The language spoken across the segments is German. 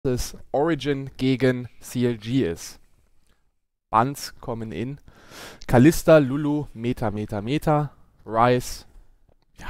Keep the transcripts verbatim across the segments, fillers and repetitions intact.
es Origin gegen C L G ist. Buns kommen in. Kalista, Lulu, Meta, Meta, Meta. Ryze. Ja.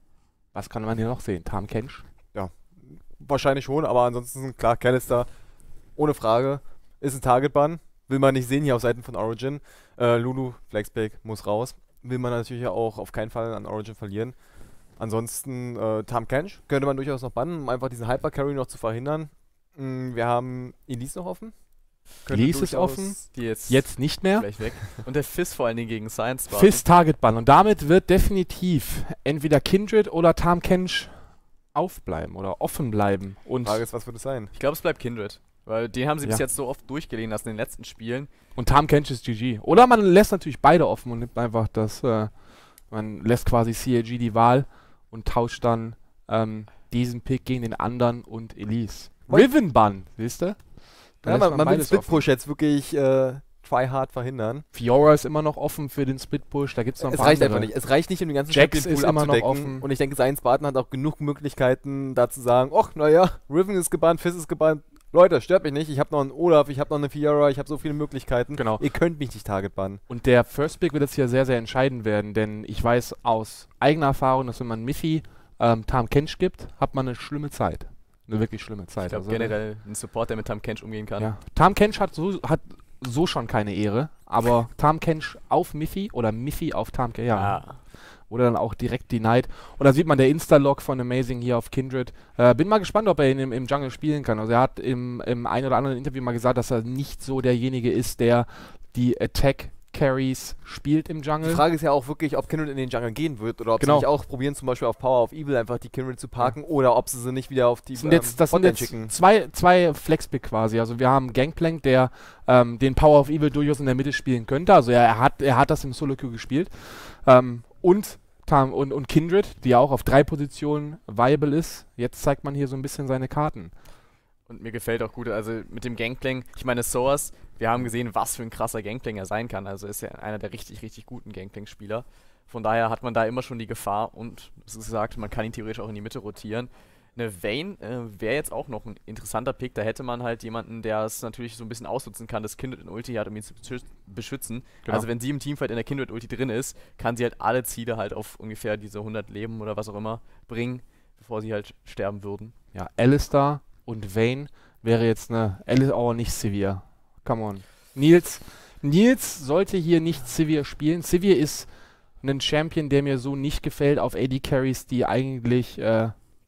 Was kann man hier noch sehen? Tahm Kench? Ja, wahrscheinlich schon, aber ansonsten, klar, Kalista, ohne Frage, ist ein Target-Ban. Will man nicht sehen hier auf Seiten von Origin. Äh, Lulu, Flexpick, muss raus. Will man natürlich auch auf keinen Fall an Origin verlieren. Ansonsten, äh, Tahm Kench könnte man durchaus noch bannen, um einfach diesen Hyper-Carry noch zu verhindern. Mm, wir haben Elise noch offen. Elise ist offen, die jetzt, jetzt nicht mehr. gleich weg. Und der Fizz vor allen Dingen gegen Science war. Fizz Target Ban. Und damit wird definitiv entweder Kindred oder Tahm Kench aufbleiben oder offen bleiben. Und Die Frage ist, was wird es sein? Ich glaube, es bleibt Kindred. Weil den haben sie Ja. bis jetzt so oft durchgelegen lassen in den letzten Spielen. Und Tahm Kench ist G G. Oder man lässt natürlich beide offen und nimmt einfach das, äh, man lässt quasi C L G die Wahl und tauscht dann ähm, diesen Pick gegen den anderen und Elise. Riven Ban, wisst ihr? Da Ja, lässt man, man will den beides offen. Split-Push jetzt wirklich äh, try-hard verhindern. Fiora ist immer noch offen für den Split-Push, da gibt es noch ein Es paar reicht andere. einfach nicht. Es reicht nicht, um den ganzen Jax Champion-Pool ist immer noch abzudecken. offen. Und ich denke, Science Spartan hat auch genug Möglichkeiten, da zu sagen, ach, naja, Riven ist gebannt, Fizz ist gebannt. Leute, stört mich nicht. Ich habe noch einen Olaf, ich habe noch eine Fiora, ich habe so viele Möglichkeiten. Genau. Ihr könnt mich nicht Target bannen. Und der First Pick wird jetzt hier sehr, sehr entscheidend werden, denn ich weiß aus eigener Erfahrung, dass wenn man Miffy ähm, Tahm Kench gibt, hat man eine schlimme Zeit. Eine wirklich schlimme Zeit. Ich glaube Also, generell ein Support, der mit Tahm Kench umgehen kann. Ja. Tahm Kench hat so, hat so schon keine Ehre, aber Tahm Kench auf Miffy oder Miffy auf Tahm Kench, ja. Ah. Oder dann auch direkt denied. Und da sieht man der Insta-Log von Amazing hier auf Kindred. Äh, bin mal gespannt, ob er ihn im, im Jungle spielen kann. Also er hat im, im ein oder anderen Interview mal gesagt, dass er nicht so derjenige ist, der die Attack-Carries spielt im Jungle. Die Frage ist ja auch wirklich, ob Kindred in den Jungle gehen wird oder ob Genau. sie nicht auch probieren, zum Beispiel auf Power of Evil einfach die Kindred zu parken oder ob sie sie nicht wieder auf die Das sind jetzt, das sind Botlane jetzt schicken. zwei, zwei Flexpick quasi. Also wir haben Gangplank, der ähm, den Power of Evil durchaus in der Mitte spielen könnte. Also er, er, hat, er hat das im Solo-Queue gespielt. Ähm, und, Tam, und, und Kindred, die ja auch auf drei Positionen viable ist. Jetzt zeigt man hier so ein bisschen seine Karten. Und mir gefällt auch gut, also mit dem Gangplank, ich meine, Soas, wir haben gesehen, was für ein krasser Gangplank er sein kann. Also ist er einer der richtig, richtig guten Gangplank-Spieler. Von daher hat man da immer schon die Gefahr und, wie gesagt, man kann ihn theoretisch auch in die Mitte rotieren. Eine Vayne äh, wäre jetzt auch noch ein interessanter Pick. Da hätte man halt jemanden, der es natürlich so ein bisschen ausnutzen kann, das Kindred in Ulti hat, um ihn zu beschü- beschützen. Genau. Also wenn sie im Teamfight in der Kindred Ulti drin ist, kann sie halt alle Ziele halt auf ungefähr diese hundert Leben oder was auch immer bringen, bevor sie halt sterben würden. Ja, Alistar und Vayne wäre jetzt eine... Alistar, oh, nicht Sivir. Come on. Nils, Nils sollte hier nicht Sivir spielen. Sivir ist ein Champion, der mir so nicht gefällt auf A D-Carries, die eigentlich äh,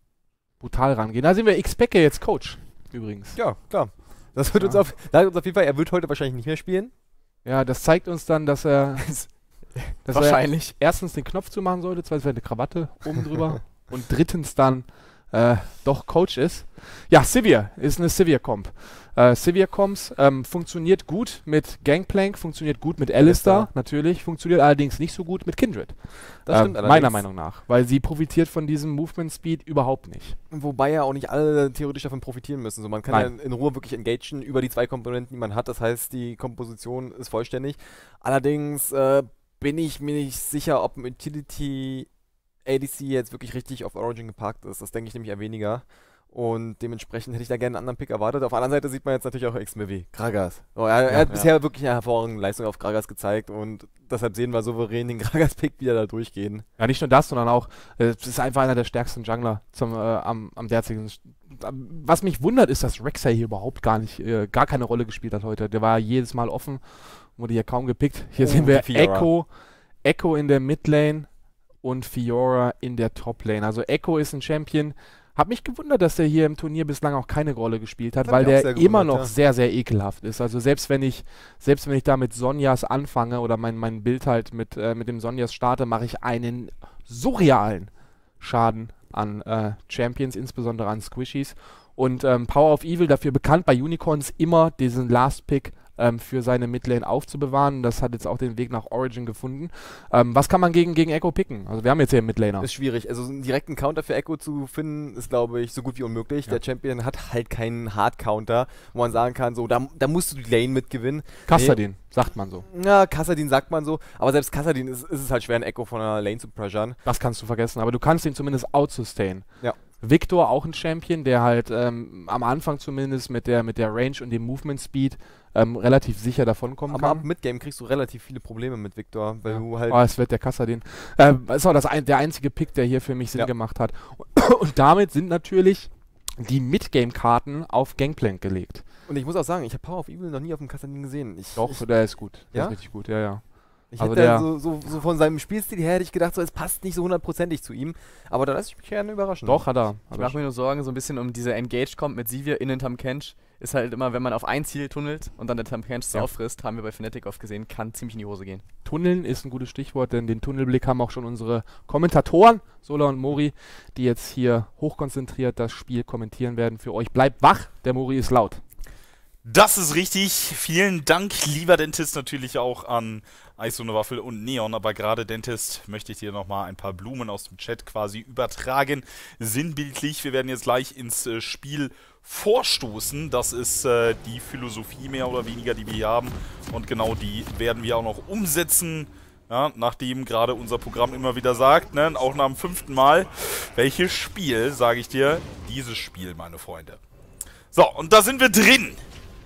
brutal rangehen. Da sehen wir X-Pecke jetzt Coach, übrigens. Ja, klar. Das wird Ja. uns auf, das hat uns auf jeden Fall, er wird heute wahrscheinlich nicht mehr spielen. Ja, das zeigt uns dann, dass er, dass er Wahrscheinlich. erstens den Knopf zumachen sollte, zweitens eine Krawatte oben drüber und drittens dann äh, doch Coach ist. Ja, Sivir ist eine Sivir-Comp. Äh, Sivir-Comps ähm, funktioniert gut mit Gangplank, funktioniert gut mit Alistar, Alistar. natürlich, funktioniert allerdings nicht so gut mit Kindred. Das Ähm, stimmt meiner allerdings. Meinung nach, weil sie profitiert von diesem Movement Speed überhaupt nicht. Wobei ja auch nicht alle theoretisch davon profitieren müssen. So, man kann Nein. ja in Ruhe wirklich engagen über die zwei Komponenten, die man hat. Das heißt, die Komposition ist vollständig. Allerdings äh, bin ich mir nicht sicher, ob ein Utility A D C jetzt wirklich richtig auf Origin geparkt ist. Das denke ich nämlich eher weniger. Und dementsprechend hätte ich da gerne einen anderen Pick erwartet. Auf der anderen Seite sieht man jetzt natürlich auch X-Mivi, Gragas. Oh, er, er Ja, hat ja. bisher wirklich eine hervorragende Leistung auf Gragas gezeigt und deshalb sehen wir souverän den Gragas-Pick wieder da durchgehen. Ja, nicht nur das, sondern auch, äh, es ist einfach einer der stärksten Jungler zum, äh, am, am derzeitigen. Was mich wundert, ist, dass Rek'Sai hier überhaupt gar nicht, äh, gar keine Rolle gespielt hat heute. Der war jedes Mal offen, wurde hier kaum gepickt. Hier Oh, sehen wir die Fiora. Echo, Echo in der Midlane und Fiora in der Toplane. Also Echo ist ein Champion. Hab mich gewundert, dass der hier im Turnier bislang auch keine Rolle gespielt hat, Das weil hat mich auch der sehr immer gewundert, noch ja. sehr, sehr ekelhaft ist. Also selbst wenn ich, selbst wenn ich da mit Sonjas anfange oder mein, mein Bild halt mit, äh, mit dem Sonjas starte, mache ich einen surrealen Schaden an äh, Champions, insbesondere an Squishies. Und ähm, Power of Evil, dafür bekannt bei Unicorns, immer diesen Last Pick ähm, für seine Midlane aufzubewahren. Das hat jetzt auch den Weg nach Origin gefunden. Ähm, was kann man gegen, gegen Echo picken? Also wir haben jetzt hier einen Midlaner. Ist schwierig. Also einen direkten Counter für Echo zu finden, ist, glaube ich, so gut wie unmöglich. Ja. Der Champion hat halt keinen Hard-Counter, wo man sagen kann, so, da, da musst du die Lane mitgewinnen. Kassadin, sagt man so. Ja, Kassadin sagt man so, aber selbst Kassadin ist, ist es halt schwer, ein Echo von einer Lane zu pressuren. Das kannst du vergessen, aber du kannst ihn zumindest outsustain. Ja. Victor auch ein Champion, der halt ähm, am Anfang zumindest mit der, mit der Range und dem Movement Speed ähm, relativ sicher davonkommen Aber ab kann. Midgame kriegst du relativ viele Probleme mit Victor, weil Ja. du halt... Oh, es wird der Kassadin. Äh, ist auch das ein, der einzige Pick, der hier für mich Sinn Ja. gemacht hat. Und damit sind natürlich die Midgame-Karten auf Gangplank gelegt. Und ich muss auch sagen, ich habe Power of Evil noch nie auf dem Kassadin gesehen. Ich, Doch, ich, der ist gut. Der Ja? ist richtig gut, ja, ja. ich also hätte der- so, so, so von seinem Spielstil her hätte ich gedacht, so, es passt nicht so hundertprozentig zu ihm. Aber da lasse ich mich gerne überraschen. Doch, hat er. Ich Hat er mache mir nur Sorgen, so ein bisschen um diese Engage kommt mit Sivir in den Tahm-Kench. Ist halt immer, wenn man auf ein Ziel tunnelt und dann der Tahm-Kench es Ja. auffrisst, haben wir bei Fnatic oft gesehen, kann ziemlich in die Hose gehen. Tunneln ist ein gutes Stichwort, denn den Tunnelblick haben auch schon unsere Kommentatoren, Sola und Mori, die jetzt hier hochkonzentriert das Spiel kommentieren werden für euch. Bleibt wach, der Mori ist laut. Das ist richtig. Vielen Dank, lieber Dentist, natürlich auch an Eis ohne Waffel und Neon. Aber gerade Dentist möchte ich dir nochmal ein paar Blumen aus dem Chat quasi übertragen. Sinnbildlich. Wir werden jetzt gleich ins äh, Spiel vorstoßen. Das ist äh, die Philosophie mehr oder weniger, die wir hier haben. Und genau die werden wir auch noch umsetzen. Ja, nachdem gerade unser Programm immer wieder sagt, ne, auch nach dem fünften Mal, welches Spiel, sage ich dir, dieses Spiel, meine Freunde. So, und da sind wir drin.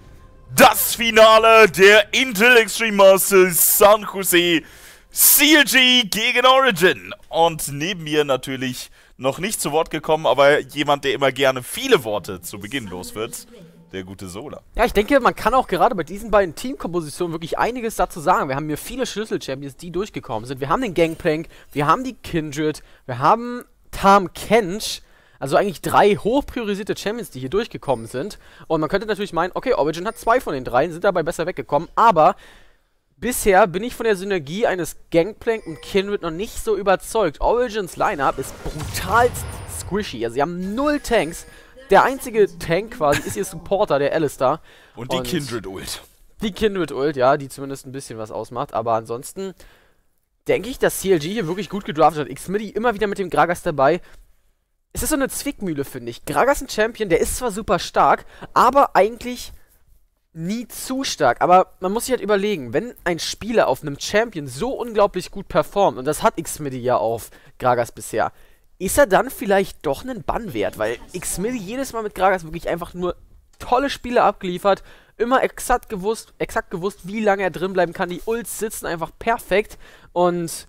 Das Finale der Intel Extreme Masters San Jose C L G gegen Origin. Und neben mir natürlich noch nicht zu Wort gekommen, aber jemand, der immer gerne viele Worte zu Beginn los wird, der gute Sola. Ja, ich denke, man kann auch gerade bei diesen beiden Teamkompositionen wirklich einiges dazu sagen. Wir haben hier viele Schlüssel-Champions, die durchgekommen sind. Wir haben den Gangplank, wir haben die Kindred, wir haben Tahm-Kench. Also eigentlich drei hochpriorisierte Champions, die hier durchgekommen sind. Und man könnte natürlich meinen, okay, Origin hat zwei von den dreien, sind dabei besser weggekommen. Aber bisher bin ich von der Synergie eines Gangplank und Kindred noch nicht so überzeugt. Origins Lineup ist brutal squishy. Also sie haben null Tanks. Der einzige Tank quasi ist ihr Supporter, der Alistar. Und die Und- Kindred-Ult. Die Kindred Ult, ja, die zumindest ein bisschen was ausmacht. Aber ansonsten denke ich, dass C L G hier wirklich gut gedraftet hat. Xmidi immer wieder mit dem Gragas dabei. Es ist so eine Zwickmühle, finde ich. Gragas ein Champion, der ist zwar super stark, aber eigentlich nie zu stark. Aber man muss sich halt überlegen, wenn ein Spieler auf einem Champion so unglaublich gut performt, und das hat Xmidi ja auf Gragas bisher, ist er dann vielleicht doch einen Bann wert? Weil Xmidi jedes Mal mit Gragas wirklich einfach nur tolle Spiele abgeliefert, immer exakt gewusst, exakt gewusst, wie lange er drin bleiben kann. Die Ults sitzen einfach perfekt und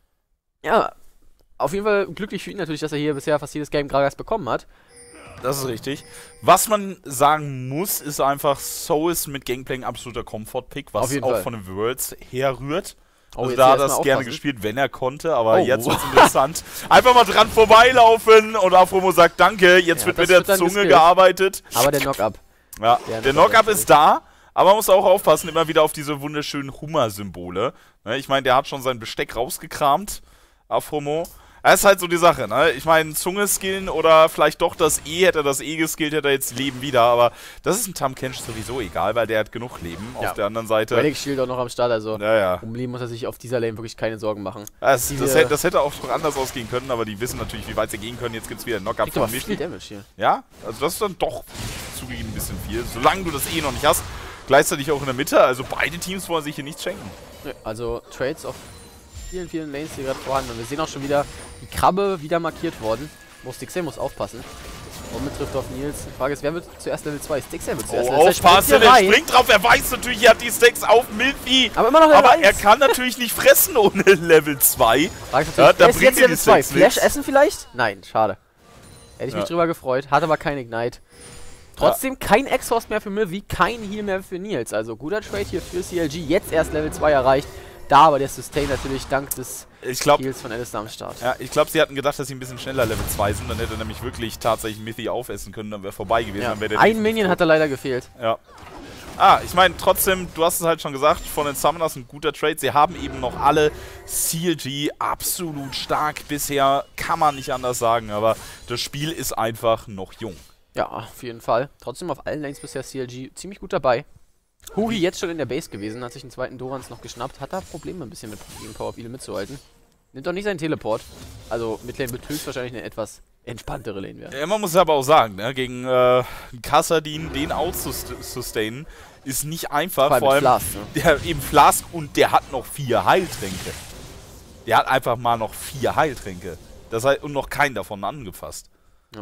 ja, auf jeden Fall glücklich für ihn natürlich, dass er hier bisher fast jedes Game Gragas bekommen hat. Das ist richtig. Was man sagen muss, ist einfach, Souls mit Gangplank absoluter Comfort-Pick, Auf was jeden auch Fall. von den Worlds herrührt. Oh, Also jetzt da hier hat er erstmal es gerne aufpassen. gespielt, wenn er konnte, aber Oh. jetzt wird es interessant. Einfach mal dran vorbeilaufen und Afromo sagt Danke, jetzt Ja, wird das mit der wird dann Zunge geskillt. gearbeitet. Aber der Knock-Up. Ja, Der der Knock-up Knock-Up ist ist da, aber man muss auch aufpassen, immer wieder auf diese wunderschönen Hummer-Symbole. Ne, ich meine, der hat schon sein Besteck rausgekramt, Afromo. Das ist halt so die Sache, ne? Ich meine, Zunge skillen oder vielleicht doch das E, hätte er das E geskillt, hätte er jetzt Leben wieder, aber das ist ein Tahm-Kench sowieso egal, weil der hat genug Leben. Ja. Auf der anderen Seite. Relic Shield auch noch am Start, also Ja, ja. um Leben muss er sich auf dieser Lane wirklich keine Sorgen machen. Das, Die das, wir- hätte, das hätte auch noch anders ausgehen können, aber die wissen natürlich, wie weit sie gehen können. Jetzt gibt es wieder einen Knockup Kriegt aber von viel Michi. Damage hier. Ja, also das ist dann doch zugegeben ein bisschen viel. Solange du das eh noch nicht hast, gleichzeitig auch in der Mitte. Also beide Teams wollen sich hier nichts schenken. Nö, also Trades auf vielen, vielen Lanes hier gerade vorhanden. Und wir sehen auch schon wieder die Krabbe wieder markiert worden. Wo Stixel muss aufpassen. Und trifft auf Nils. Die Frage ist, wer wird zuerst Level zwei? Stixel wird zuerst Oh, Level zwei. aufpassen, Springt der hier rein. springt drauf. Er weiß natürlich, er hat die Stacks auf Milfi. Aber immer noch Level Aber eins. er kann natürlich nicht fressen ohne Level zwei. Frage ist Ja, natürlich, da wer ist bringt jetzt dir Level die zwei? Stacks Flash nix. essen vielleicht? Nein, schade. Hätte ich mich Ja. drüber gefreut. Hat aber kein Ignite. Trotzdem kein Exhaust mehr für Milvi, kein Heal mehr für Nils. Also guter Trade hier für C L G. Jetzt erst Level zwei erreicht. Da aber der Sustain natürlich dank des Ich glaube, Heals von Alistar am Start. ja, ich glaub, sie hatten gedacht, dass sie ein bisschen schneller Level zwei sind. Dann hätte er nämlich wirklich tatsächlich Mithi aufessen können. Dann wäre vorbei gewesen. Ja. Dann wär der Ein definitiv Minion tot. hat da leider gefehlt. Ja. Ah, ich meine, trotzdem, du hast es halt schon gesagt, von den Summoners ein guter Trade. Sie haben eben noch alle C L G absolut stark bisher, kann man nicht anders sagen, aber das Spiel ist einfach noch jung. Ja, auf jeden Fall. Trotzdem auf allen Lanes bisher C L G ziemlich gut dabei. Huhi jetzt schon in der Base gewesen, hat sich den zweiten Dorans noch geschnappt, hat da Probleme ein bisschen mit gegen Power of Evil mitzuhalten. Nimmt doch nicht seinen Teleport. Also Midlane wird höchstwahrscheinlich eine etwas entspanntere Lane werden. Ja, man muss aber auch sagen, ne, gegen äh, Kassadin den outzustainen ist nicht einfach. Vor allem Vor mit allem Flask, ne? der eben Flask und der hat noch vier Heiltränke. Der hat einfach mal noch vier Heiltränke. Das heißt, und noch keinen davon angefasst. Ja.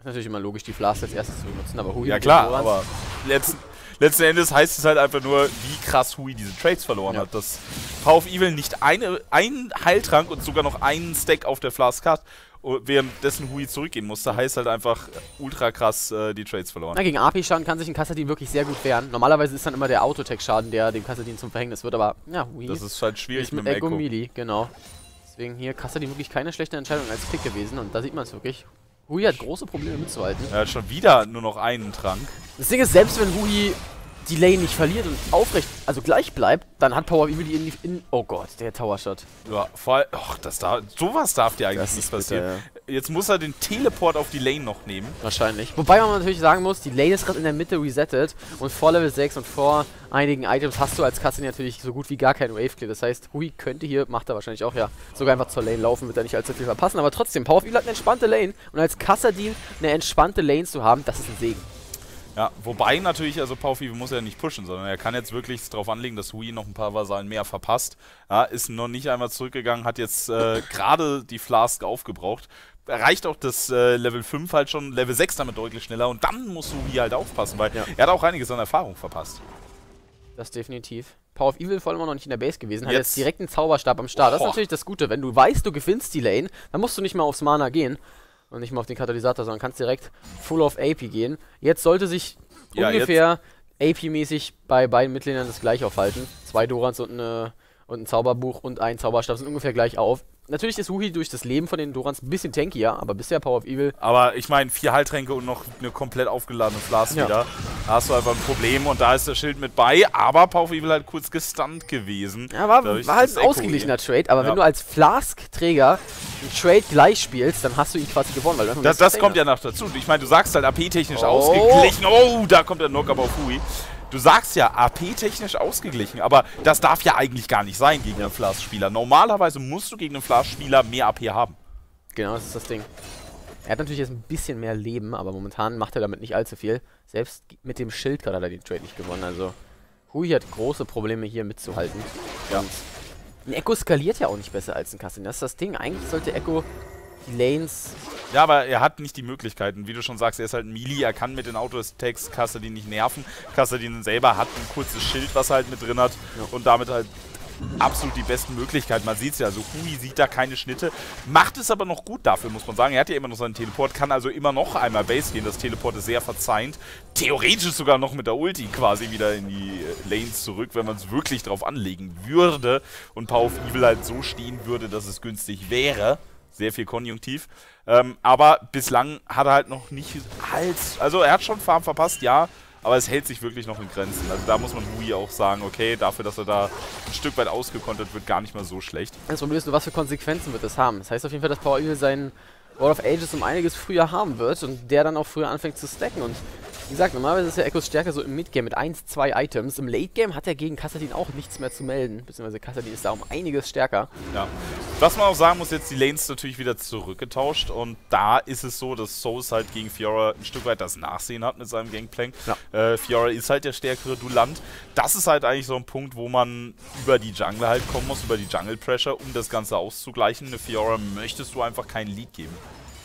Ist natürlich immer logisch, die Flask als erstes zu benutzen, aber Hui Ja mit klar, den Dorans- aber letzten, letzten Endes heißt es halt einfach nur, wie krass Hui diese Trades verloren Ja. hat. Dass Power of Evil nicht eine, einen Heiltrank und sogar noch einen Stack auf der Flask hat, währenddessen Hui zurückgehen musste, heißt halt einfach ultra krass äh, die Trades verloren. Na, gegen A P-Schaden kann sich ein Kassadin wirklich sehr gut wehren. Normalerweise ist dann immer der Autotech-Schaden, der dem Kassadin zum Verhängnis wird, aber ja, Hui Das ist halt schwierig ist mit mit dem Echo Echo. Melee, genau. Deswegen hier Kassadin wirklich keine schlechte Entscheidung als Pick gewesen und da sieht man es wirklich. Hui hat große Probleme mitzuhalten. Er hat schon wieder nur noch einen Trank. Das Ding ist, selbst wenn Hui die Lane nicht verliert und aufrecht, also gleich bleibt, dann hat Power of Evil die in, die in oh Gott, der Tower-Shot. Ja, vor allem, och, das da, sowas darf dir eigentlich Das nicht ist passieren. bitter, Jetzt muss er den Teleport auf die Lane noch nehmen. Wahrscheinlich. Wobei man natürlich sagen muss, die Lane ist gerade in der Mitte resettet und vor Level sechs und vor einigen Items hast du als Kassadin natürlich so gut wie gar keinen Wave-Clear. Das heißt, Hui könnte hier, macht er wahrscheinlich auch, ja, sogar einfach zur Lane laufen, wird er nicht allzu viel verpassen. Aber trotzdem, Power of Evil hat eine entspannte Lane und als Kassadin eine entspannte Lane zu haben, das ist ein Segen. Ja, wobei natürlich, also Power of Evil muss er ja nicht pushen, sondern er kann jetzt wirklich darauf anlegen, dass Hui noch ein paar Vasallen mehr verpasst. Ja, ist noch nicht einmal zurückgegangen, hat jetzt äh, gerade die Flask aufgebraucht. Erreicht auch das äh, Level fünf halt schon, Level sechs damit deutlich schneller und dann muss Hui halt aufpassen, weil Ja. er hat auch einiges an Erfahrung verpasst. Das definitiv. Power of Evil vor allem auch noch nicht in der Base gewesen, hat Jetzt- jetzt direkt einen Zauberstab am Start. Das ist Boah. natürlich das Gute, wenn du weißt, du gewinnst die Lane, dann musst du nicht mal aufs Mana gehen und nicht mal auf den Katalysator, sondern kannst direkt full auf A P gehen. Jetzt sollte sich Ja, ungefähr A P-mäßig bei beiden Mitgliedern das gleich aufhalten. Zwei Dorans und, eine, und ein Zauberbuch und ein Zauberstab sind ungefähr gleich auf. Natürlich ist Hui durch das Leben von den Dorans ein bisschen tankier, aber bisher Power of Evil. Aber ich meine, vier Heiltränke und noch eine komplett aufgeladene Flask Ja. wieder. Da hast du einfach ein Problem und da ist der Schild mit bei, aber Power of Evil halt kurz gestunt gewesen. Ja, war, Dadurch war halt das ein Echo ausgeglichener Trade, aber Ja. wenn du als Flask-Träger einen Trade gleich spielst, dann hast du ihn quasi gewonnen. Weil du einfach Das, mehr das kommt Sustain ja noch dazu. Ich meine, du sagst halt A P-technisch Oh. ausgeglichen. Oh, da kommt der Knockup auf Hui. Du sagst ja A P-technisch ausgeglichen, aber das darf ja eigentlich gar nicht sein gegen einen Flask-Spieler. Normalerweise musst du gegen einen Flask-Spieler mehr A P haben. hast. Genau, das ist das Ding. Er hat natürlich jetzt ein bisschen mehr Leben, aber momentan macht er damit nicht allzu viel. Selbst mit dem Schild gerade hat er den Trade nicht gewonnen. Also Hui hat große Probleme hier mitzuhalten. Ja. Und ein Echo skaliert ja auch nicht besser als ein Kassadin. Das ist das Ding. Eigentlich sollte Echo die Lanes. Ja, aber er hat nicht die Möglichkeiten. Wie du schon sagst, er ist halt ein Melee, er kann mit den Auto-Attacks Kassadin nicht nerven. Kassadin selber hat ein kurzes Schild, was er halt mit drin hat Ja. und damit halt absolut die besten Möglichkeiten. Man sieht es ja, also Hui sieht da keine Schnitte, macht es aber noch gut dafür, muss man sagen. Er hat ja immer noch seinen Teleport, kann also immer noch einmal Base gehen. Das Teleport ist sehr verzeihend. Theoretisch sogar noch mit der Ulti quasi wieder in die äh, Lanes zurück, wenn man es wirklich drauf anlegen würde und Power of Evil halt so stehen würde, dass es günstig wäre. Sehr viel Konjunktiv. Ähm, aber bislang hat er halt noch nicht halt. Also er hat schon Farm verpasst, ja. Aber es hält sich wirklich noch in Grenzen. Also da muss man Hui auch sagen, okay, dafür, dass er da ein Stück weit ausgekontert wird, gar nicht mal so schlecht. Das Problem ist nur, was für Konsequenzen wird das haben. Das heißt auf jeden Fall, dass Power Evil seinen Wall of Ages um einiges früher haben wird und der dann auch früher anfängt zu stacken. Und wie gesagt, normalerweise ist ja Echos Stärke so im Midgame mit eins, zwei Items. Im Late-Game hat er gegen Kassadin auch nichts mehr zu melden. Beziehungsweise Kassadin ist da um einiges stärker. Ja. Was man auch sagen muss, jetzt die Lanes natürlich wieder zurückgetauscht und da ist es so, dass Souls halt gegen Fiora ein Stück weit das Nachsehen hat mit seinem Gangplank. Ja. Äh, Fiora ist halt der stärkere Duelant. Das ist halt eigentlich so ein Punkt, wo man über die Jungle halt kommen muss, über die Jungle Pressure, um das Ganze auszugleichen. Eine Fiora möchtest du einfach keinen Lead geben.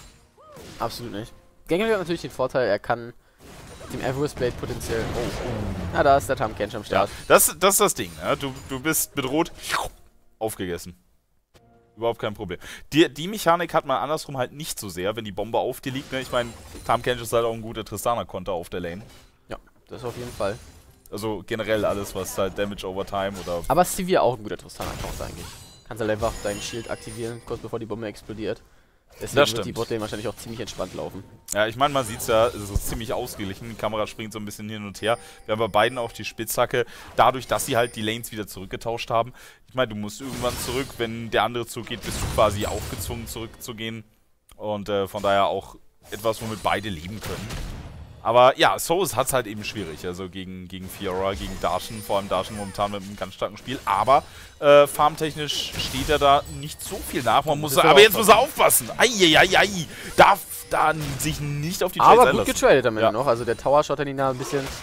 Absolut nicht. Gangplank hat natürlich den Vorteil, er kann dem Everest Blade potenziell... Oh, oh. Na, da ist der Tahm Kench am Start. Das, das ist das Ding. Ja? Du, du bist bedroht, aufgegessen. Überhaupt kein Problem. Die, die Mechanik hat man andersrum halt nicht so sehr, wenn die Bombe auf dir liegt. Ne? Ich meine, Tahm Kench ist halt auch ein guter Tristana-Konter auf der Lane. Ja, das auf jeden Fall. Also generell alles, was halt Damage over Time oder... Aber Sivir auch ein guter Tristana-Counter eigentlich. Kannst halt einfach deinen Shield aktivieren, kurz bevor die Bombe explodiert. Deswegen Das wird die stimmt. Botlane wahrscheinlich auch ziemlich entspannt laufen. Ja, ich meine, man sieht es ja, es ist ziemlich ausgeglichen. Die Kamera springt so ein bisschen hin und her. Wir haben bei beiden auch die Spitzhacke. Dadurch, dass sie halt die Lanes wieder zurückgetauscht haben. Ich meine, du musst irgendwann zurück. Wenn der andere zurückgeht, bist du quasi auch gezwungen zurückzugehen. Und äh, von daher auch etwas, womit beide leben können. Aber ja, Souls hat es halt eben schwierig. Also gegen, gegen Fiora, gegen Darshan. Vor allem Darshan momentan mit einem ganz starken Spiel. Aber äh, farmtechnisch steht er da nicht so viel nach. Man muss, Muss er aber jetzt muss aufpassen. er aufpassen. Eieiei. Darf da sich nicht auf die Trades Aber gut einlassen. getradet am Ende Ja. noch. Also der Tower-Shot hat ihn da ein bisschen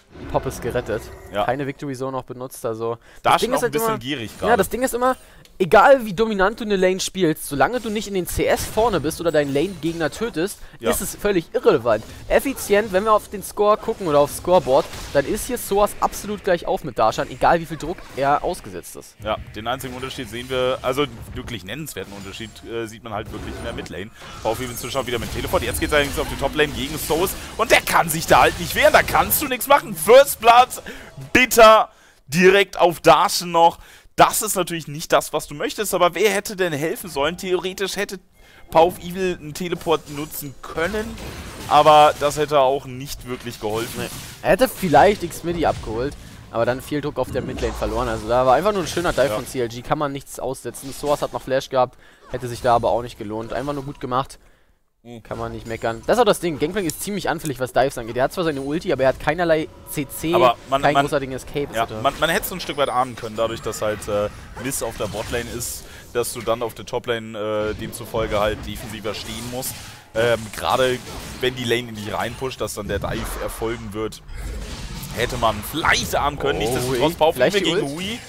Pop ist gerettet. Ja. Keine Victory Zone noch benutzt, also... Da das ist Ding noch ist ein halt bisschen immer, gierig gerade. Ja, das Ding ist immer, egal wie dominant du eine Lane spielst, solange du nicht in den C S vorne bist oder deinen Lane-Gegner tötest, Ja. ist es völlig irrelevant. Effizient, wenn wir auf den Score gucken oder aufs Scoreboard, dann ist hier Soas absolut gleich auf mit Darshan, egal wie viel Druck er ausgesetzt ist. Ja, den einzigen Unterschied sehen wir, also wirklich nennenswerten Unterschied äh, sieht man halt wirklich in der Midlane. VfB inzwischen wieder mit Teleport. Jetzt geht es allerdings auf die Toplane gegen Soos und der kann sich da halt nicht wehren, da kannst du nichts machen. First Blood, bitter, direkt auf Darshan noch. Das ist natürlich nicht das, was du möchtest, aber wer hätte denn helfen sollen? Theoretisch hätte PowerOfEvil einen Teleport nutzen können, aber das hätte auch nicht wirklich geholfen. Nee. Er hätte vielleicht Xmidi abgeholt, aber dann viel Druck auf der Midlane verloren. Also da war einfach nur ein schöner Dive Ja. von C L G, kann man nichts aussetzen. Soas hat noch Flash gehabt, hätte sich da aber auch nicht gelohnt. Einfach nur gut gemacht. Kann man nicht meckern. Das ist auch das Ding. Gangplank ist ziemlich anfällig, was Dives angeht. Er hat zwar seine Ulti, aber er hat keinerlei C C, Aber man- kein man- großartigen Escape. Ja, et cetera. man, man hätte es so ein Stück weit ahnen können, dadurch, dass halt äh, Miss auf der Botlane ist, dass du dann auf der Toplane äh, demzufolge halt defensiver stehen musst. Ähm, Gerade wenn die Lane in dich reinpusht, dass dann der Dive erfolgen wird, hätte man vielleicht ahnen können. Oh, Nichtsdestotrotz Hui. PowerOfEvil Vielleicht die gegen Ult? Hui.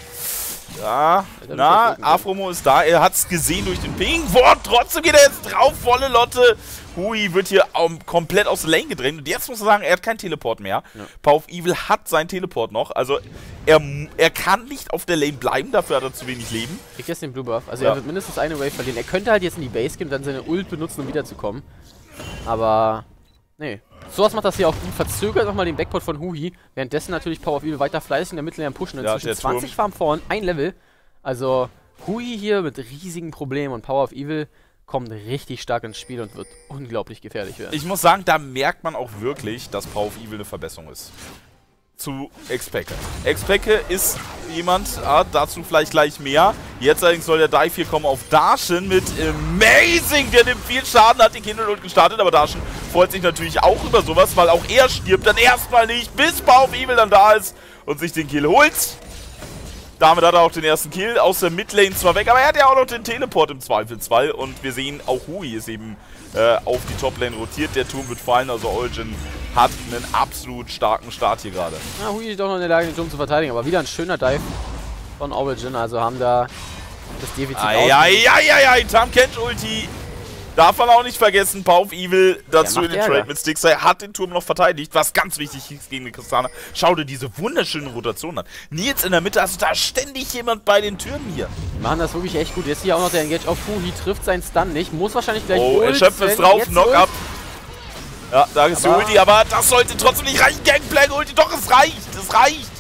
Ja, Hätte er na, nicht drücken können. Afromo ist da, er hat es gesehen durch den Ping. Boah, trotzdem geht er jetzt drauf, volle Lotte. Hui wird hier um, komplett aus der Lane gedrängt. Und jetzt muss man sagen, er hat keinen Teleport mehr. Ja. PowerOfEvil hat seinen Teleport noch. Also er, er kann nicht auf der Lane bleiben, dafür hat er zu wenig Leben. Kriegt jetzt den Blue Buff. Also Ja. er wird mindestens eine Wave verlieren. Er könnte halt jetzt in die Base gehen und dann seine Ult benutzen, um wiederzukommen. Aber, nee. Soas macht das hier auch gut. Verzögert nochmal den Backport von Hui. Währenddessen natürlich PowerOfEvil weiter fleißig in der Midlane am Pushen. Ja, Inzwischen der Turm. zwanzig Farm vorn, ein Level. Also Hui hier mit riesigen Problemen und PowerOfEvil kommt richtig stark ins Spiel und wird unglaublich gefährlich werden. Ich muss sagen, da merkt man auch wirklich, dass PowerOfEvil eine Verbesserung ist. Zu Xpeke. Xpeke ist jemand, ah, dazu vielleicht gleich mehr. Jetzt allerdings soll der Dive hier kommen auf Darshan mit Amazing, der nimmt viel Schaden, hat die Kindle gestartet, aber Darshan freut sich natürlich auch über sowas, weil auch er stirbt dann erstmal nicht, bis PowerOfEvil dann da ist und sich den Kill holt. Damit hat er auch den ersten Kill aus der Midlane zwar weg, aber er hat ja auch noch den Teleport im Zweifelsfall und wir sehen, auch Hui ist eben äh, auf die Toplane rotiert, der Turm wird fallen, also Origin hat einen absolut starken Start hier gerade. Ja, Hui ist doch noch in der Lage, den Turm zu verteidigen, aber wieder ein schöner Dive von Origin, also haben da das Defizit Eieieiei, Tahm Kench Ulti. Darf man auch nicht vergessen, PowerOfEvil dazu macht in den Ärger. Trade mit Styx. Er hat den Turm noch verteidigt, was ganz wichtig ist gegen den Kristana. Schau dir diese wunderschöne Rotation an. Nils in der Mitte, also da ist ständig jemand bei den Türmen hier. Die machen das wirklich echt gut. Jetzt hier auch noch der Engage auf Hui, trifft seinen Stun nicht, muss wahrscheinlich gleich Oh, Ult, Erschöpfen ist wenn drauf, jetzt Knock-up. Ult. Ja, da ist die Aber- Ulti, aber das sollte trotzdem nicht reichen. Gangplank Ulti, doch, es reicht, es reicht.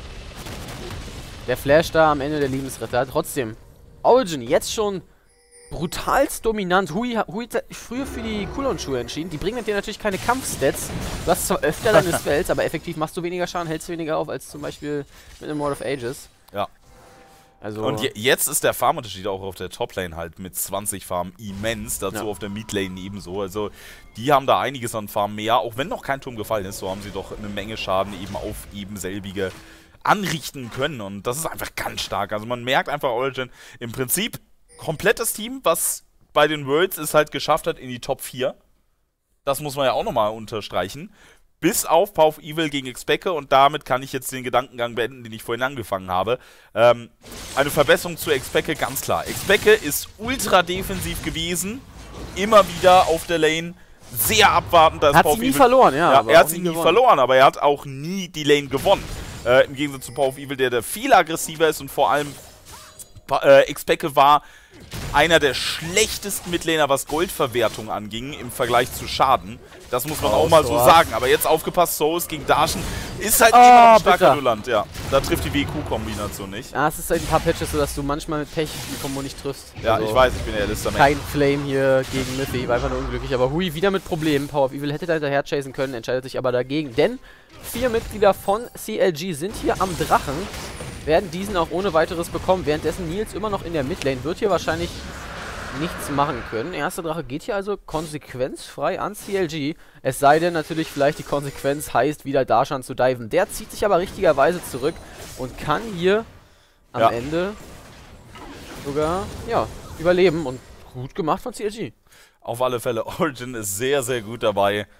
Der Flash da am Ende der Lebensretter. Trotzdem, Origin jetzt schon brutalst dominant. Hui, Hui hat früher für die Cooldown-Schuhe entschieden. Die bringen mit dir natürlich keine Kampfstats. Du hast zwar öfter deine Spells, aber effektiv machst du weniger Schaden, hältst weniger auf als zum Beispiel mit einem World of Ages. Ja. Also, Und je, jetzt ist der Farmunterschied auch auf der Toplane halt mit zwanzig Farm immens, dazu Ja. auf der Midlane ebenso. Also die haben da einiges an Farm mehr, auch wenn noch kein Turm gefallen ist, so haben sie doch eine Menge Schaden eben auf eben selbige anrichten können und das ist einfach ganz stark. Also man merkt einfach Origin im Prinzip komplettes Team, was bei den Worlds es halt geschafft hat in die Top vier. Das muss man ja auch nochmal unterstreichen. Bis auf PowerOfEvil gegen Xpeke und damit kann ich jetzt den Gedankengang beenden, den ich vorhin angefangen habe. Ähm, eine Verbesserung zu Xpeke, ganz klar. Xpeke ist ultra defensiv gewesen, immer wieder auf der Lane, sehr abwartend. Da ist hat sie nie PowerOfEvil verloren, ja. ja, aber er hat auch sie nie gewonnen. verloren, aber er hat auch nie die Lane gewonnen. Äh, Im Gegensatz zu PowerOfEvil, der, der viel aggressiver ist und vor allem äh, Xpeke war einer der schlechtesten Midlaner, was Goldverwertung anging, im Vergleich zu Schaden. Das muss man Oh, auch mal so Soas. sagen. Aber jetzt aufgepasst, Souls gegen Darshan ist halt Oh, immer noch ein starker bitter. Duellant, ja. Da trifft die W Q-Kombination nicht. Ja, es ist halt ein paar Patches so, dass du manchmal mit Pech die Kombo nicht triffst. Ja, Also ich weiß, ich bin der Lister kein Flame hier gegen Mythy, war einfach nur unglücklich. Aber Hui wieder mit Problemen. PowerOfEvil hätte da hinterher chasen können, entscheidet sich aber dagegen. Denn vier Mitglieder von C L G sind hier am Drachen, werden diesen auch ohne weiteres bekommen. Währenddessen Nils immer noch in der Midlane, wird hier wahrscheinlich nichts machen können. Erster Drache geht hier also konsequenzfrei an C L G. Es sei denn natürlich vielleicht die Konsequenz heißt, wieder Darshan zu diven. Der zieht sich aber richtigerweise zurück und kann hier am Ja. Ende sogar, ja, überleben. Und gut gemacht von C L G. Auf alle Fälle, Origin ist sehr, sehr gut dabei.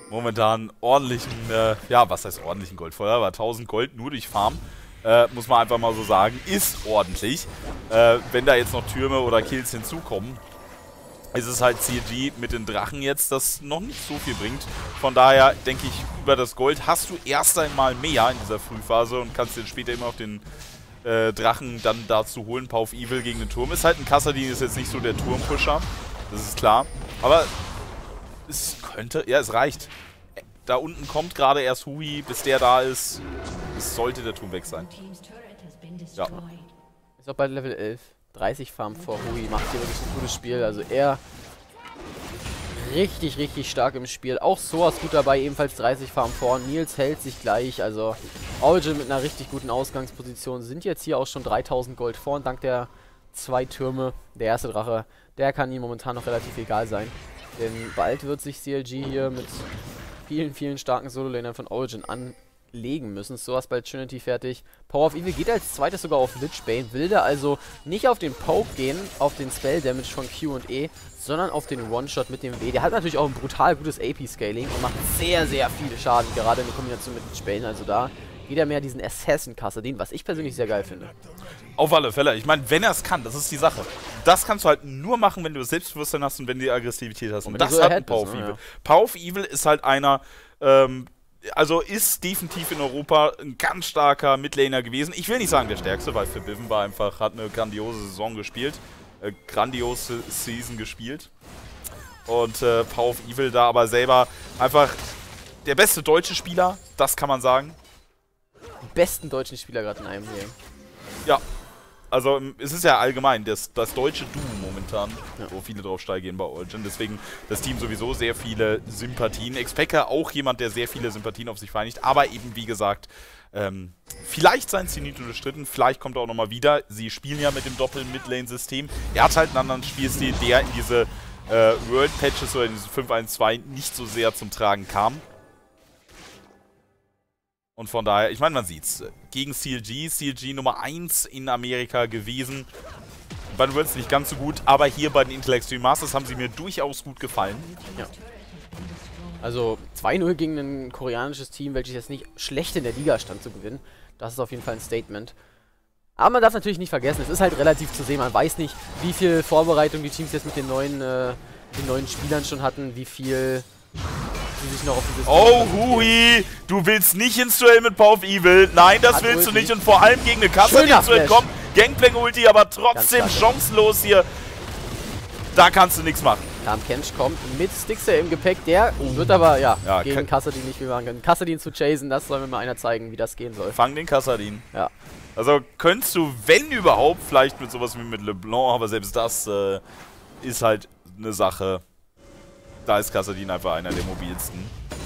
momentan ordentlichen, äh, ja, was heißt ordentlichen Goldfeuer, aber tausend Gold nur durch Farm, äh, muss man einfach mal so sagen, ist ordentlich. Äh, wenn da jetzt noch Türme oder Kills hinzukommen, ist es halt C L G mit den Drachen jetzt, das noch nicht so viel bringt. Von daher denke ich, über das Gold hast du erst einmal mehr in dieser Frühphase und kannst dann später immer auf den äh, Drachen dann dazu holen. Power of Evil gegen den Turm ist halt ein Kassadin, ist jetzt nicht so der Turmpusher, das ist klar. Aber es könnte, ja, es reicht. Da unten kommt gerade erst Hui, bis der da ist. Es sollte der Turm weg sein. Ja. Ist auch bei Level elf. dreißig Farm vor Hui, macht hier wirklich ein gutes Spiel. Also er richtig, richtig stark im Spiel. Auch Soas gut dabei, ebenfalls dreißig Farm vor. Nils hält sich gleich. Also Origin mit einer richtig guten Ausgangsposition sind jetzt hier auch schon dreitausend Gold vor. Und dank der zwei Türme, der erste Drache, der kann ihm momentan noch relativ egal sein. Denn bald wird sich C L G hier mit vielen, vielen starken Solo-Lanern von Origin anlegen müssen. Soas bald Trinity fertig. Power of Evil geht als zweites sogar auf Lich Bane. Will da also nicht auf den Poke gehen, auf den Spell-Damage von Q und E, sondern auf den One-Shot mit dem W. Der hat natürlich auch ein brutal gutes A P-Scaling und macht sehr, sehr viele Schaden, gerade in der Kombination mit Lich Bane. Also da geht er mehr diesen Assassin-Kassadin, was ich persönlich sehr geil finde. Auf alle Fälle. Ich meine, wenn er es kann, das ist die Sache. Das kannst du halt nur machen, wenn du Selbstbewusstsein hast und wenn du die Aggressivität hast. Und, und das so hat ein Power of Evil. Ja. Power of Evil ist halt einer, ähm, also ist definitiv in Europa ein ganz starker Midlaner gewesen. Ich will nicht sagen der stärkste, weil Forbidden war einfach, hat eine grandiose Saison gespielt. Äh, grandiose Season gespielt. Und äh, Power of Evil da aber selber einfach der beste deutsche Spieler, das kann man sagen. Die besten deutschen Spieler gerade in einem Game. Ja. Also es ist ja allgemein das, das deutsche Duo momentan, ja, wo viele drauf steigen bei Origin. Deswegen das Team sowieso sehr viele Sympathien. Xpeke auch jemand, der sehr viele Sympathien auf sich vereinigt. Aber eben, wie gesagt, ähm, vielleicht sein Zenit unterstritten, vielleicht kommt er auch nochmal wieder. Sie spielen ja mit dem Doppel-Midlane-System. Er hat halt einen anderen Spielstil, der in diese äh, World-Patches oder in diese fünf eins zwei nicht so sehr zum Tragen kam. Und von daher, ich meine, man sieht's. Gegen C L G, C L G Nummer eins in Amerika gewesen. Bei den Worlds nicht ganz so gut, aber hier bei den Intel Extreme Masters haben sie mir durchaus gut gefallen. Ja. Also zwei null gegen ein koreanisches Team, welches jetzt nicht schlecht in der Liga stand zu gewinnen. Das ist auf jeden Fall ein Statement. Aber man darf natürlich nicht vergessen, es ist halt relativ zu sehen. Man weiß nicht, wie viel Vorbereitung die Teams jetzt mit den neuen, äh, den neuen Spielern schon hatten, wie viel... Sich noch auf dieses oh, Hui! Du willst nicht ins Duell mit Power of Evil. Nein, das Hat willst Ulti. du nicht. Und vor allem gegen eine Kassadin zu entkommen. Gangplank-Ulti, aber trotzdem chancenlos hier. Da kannst du nichts machen. Kench kommt mit Stixer im Gepäck. Der uh. wird aber, ja, ja gegen Kassadin nicht viel machen können. Kassadin zu chasen, das soll mir mal einer zeigen, wie das gehen soll. Fang den Kassadin. Ja. Also könntest du, wenn überhaupt, vielleicht mit sowas wie mit LeBlanc, aber selbst das äh, ist halt eine Sache. Da ist Kassadin einfach einer der mobilsten.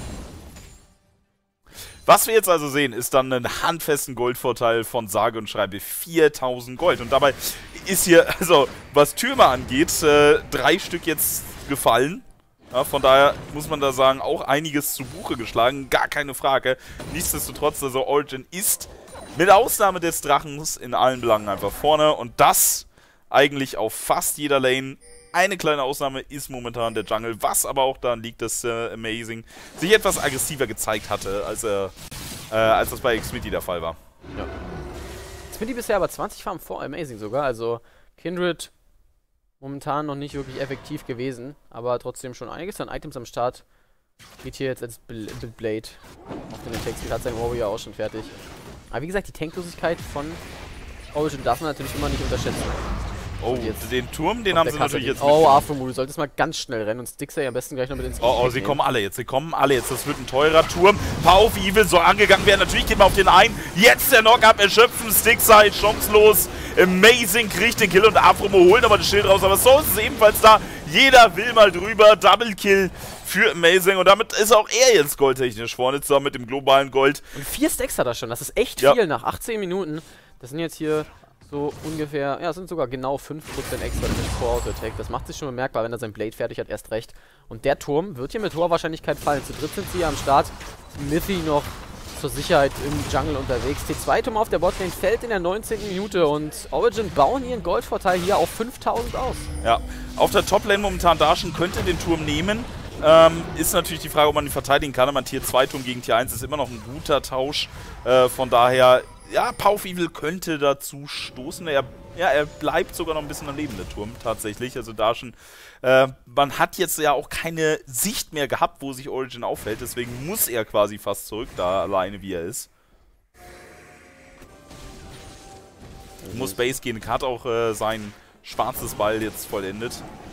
Was wir jetzt also sehen, ist dann einen handfesten Goldvorteil von sage und schreibe viertausend Gold. Und dabei ist hier, also was Türme angeht, äh, drei Stück jetzt gefallen. Ja, von daher muss man da sagen, auch einiges zu Buche geschlagen, gar keine Frage. Nichtsdestotrotz, also Origin ist mit Ausnahme des Drachens in allen Belangen einfach vorne. Und das eigentlich auf fast jeder Lane. Eine kleine Ausnahme ist momentan der Jungle, was aber auch daran liegt, dass äh, Amazing sich etwas aggressiver gezeigt hatte, als, er, äh, als das bei Xmity der Fall war. Ja. Xmity bisher aber zwanzig Farben vor Amazing sogar, also Kindred momentan noch nicht wirklich effektiv gewesen, aber trotzdem schon einiges an Items am Start. Geht hier jetzt als Bl Bl Blade auf den Attack Speed, hat sein Warrior auch schon fertig. Aber wie gesagt, die Tanklosigkeit von Origin darf man natürlich immer nicht unterschätzen. Oh, den Turm, den haben sie natürlich jetzt Oh, Afromu, du solltest mal ganz schnell rennen und Stixer ja am besten gleich noch mit ins Oh, oh, sie kommen alle jetzt, sie kommen alle jetzt. Das wird ein teurer Turm. Power of Evil soll angegangen werden. Natürlich geht man auf den ein. Jetzt der Knock-Up erschöpfen. Stixer ist chancenlos. Amazing kriegt den Kill und Afromu holt aber das Schild raus. Aber so ist es ebenfalls da. Jeder will mal drüber. Double Kill für Amazing. Und damit ist auch er jetzt goldtechnisch vorne, zusammen mit dem globalen Gold. Und vier Stacks hat er schon. Das ist echt ja. viel nach achtzehn Minuten. Das sind jetzt hier... So ungefähr, ja, es sind sogar genau fünf Prozent extra durch Core-Auto-Attack. Das macht sich schon bemerkbar, wenn er sein Blade fertig hat, erst recht. Und der Turm wird hier mit hoher Wahrscheinlichkeit fallen. Zu dritt sind sie am Start. Mithy noch zur Sicherheit im Jungle unterwegs. T zwei Turm auf der Botlane fällt in der neunzehnten Minute und Origin bauen ihren Goldvorteil hier auf fünftausend aus. Ja, auf der Toplane momentan Darschen könnte den Turm nehmen. Ähm, ist natürlich die Frage, ob man ihn verteidigen kann. Aber ein Tier zwei Turm gegen Tier eins ist immer noch ein guter Tausch. Äh, von daher, ja, Power of Evil könnte dazu stoßen. Er, ja, er bleibt sogar noch ein bisschen am Leben, der Turm, tatsächlich. Also da schon, äh, man hat jetzt ja auch keine Sicht mehr gehabt, wo sich Origin aufhält. Deswegen muss er quasi fast zurück, da alleine wie er ist. Mhm. Muss Base gehen, hat auch äh, sein schwarzes Ball jetzt vollendet.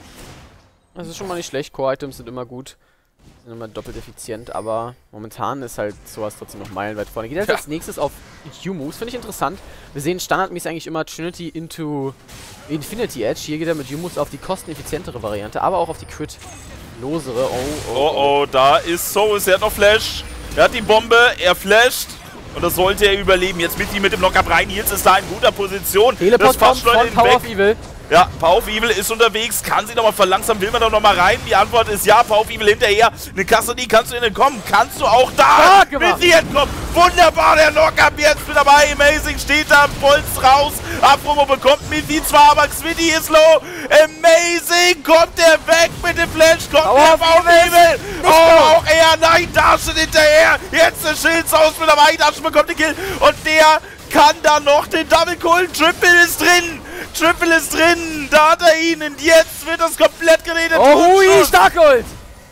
Das ist schon mal nicht schlecht, Core-Items sind immer gut, sind immer doppelt effizient, aber momentan ist halt sowas trotzdem noch meilenweit vorne. Geht jetzt ja. als nächstes auf U-Moves, finde ich interessant. Wir sehen standardmäßig eigentlich immer Trinity into Infinity Edge. Hier geht er mit U-Moves auf die kosteneffizientere Variante, aber auch auf die Crit-losere. Oh, oh, oh, oh, da ist Soas, er hat noch Flash, er hat die Bombe, er flasht. Und das sollte er überleben. Jetzt mit ihm mit dem Knock-Up rein. Nils ist da in guter Position. Teleport kommt von Power of Evil. Ja, Power of Evil ist unterwegs. Kann sie nochmal verlangsamen. Will man doch nochmal rein? Die Antwort ist ja. Power of Evil hinterher. Eine Kasse, die kannst du entkommen. Kannst du auch da mit dir entkommen. Wunderbar, der Knock-Up jetzt mit dabei. Amazing steht da. Bolz raus. Afromo bekommt Mithi zwar, aber Xwitty ist low. Amazing. Kommt der weg mit dem Flash. Kommt Power der Power of Evil. Oh, auch er. Nein, Darschen hinterher. Jetzt der Schilds aus mit dabei. Darschen bekommt den Kill. Und der kann da noch den Double holen. Triple ist drin. Triple ist drin. Da hat er ihn. Und jetzt wird das komplett geredet. Oh, hui, stark geholt.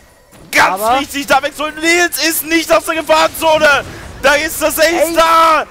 Ganz aber wichtig, da wegzuholen. Nils ist nicht aus der Gefahrenzone. Da ist das Ace Ey. da.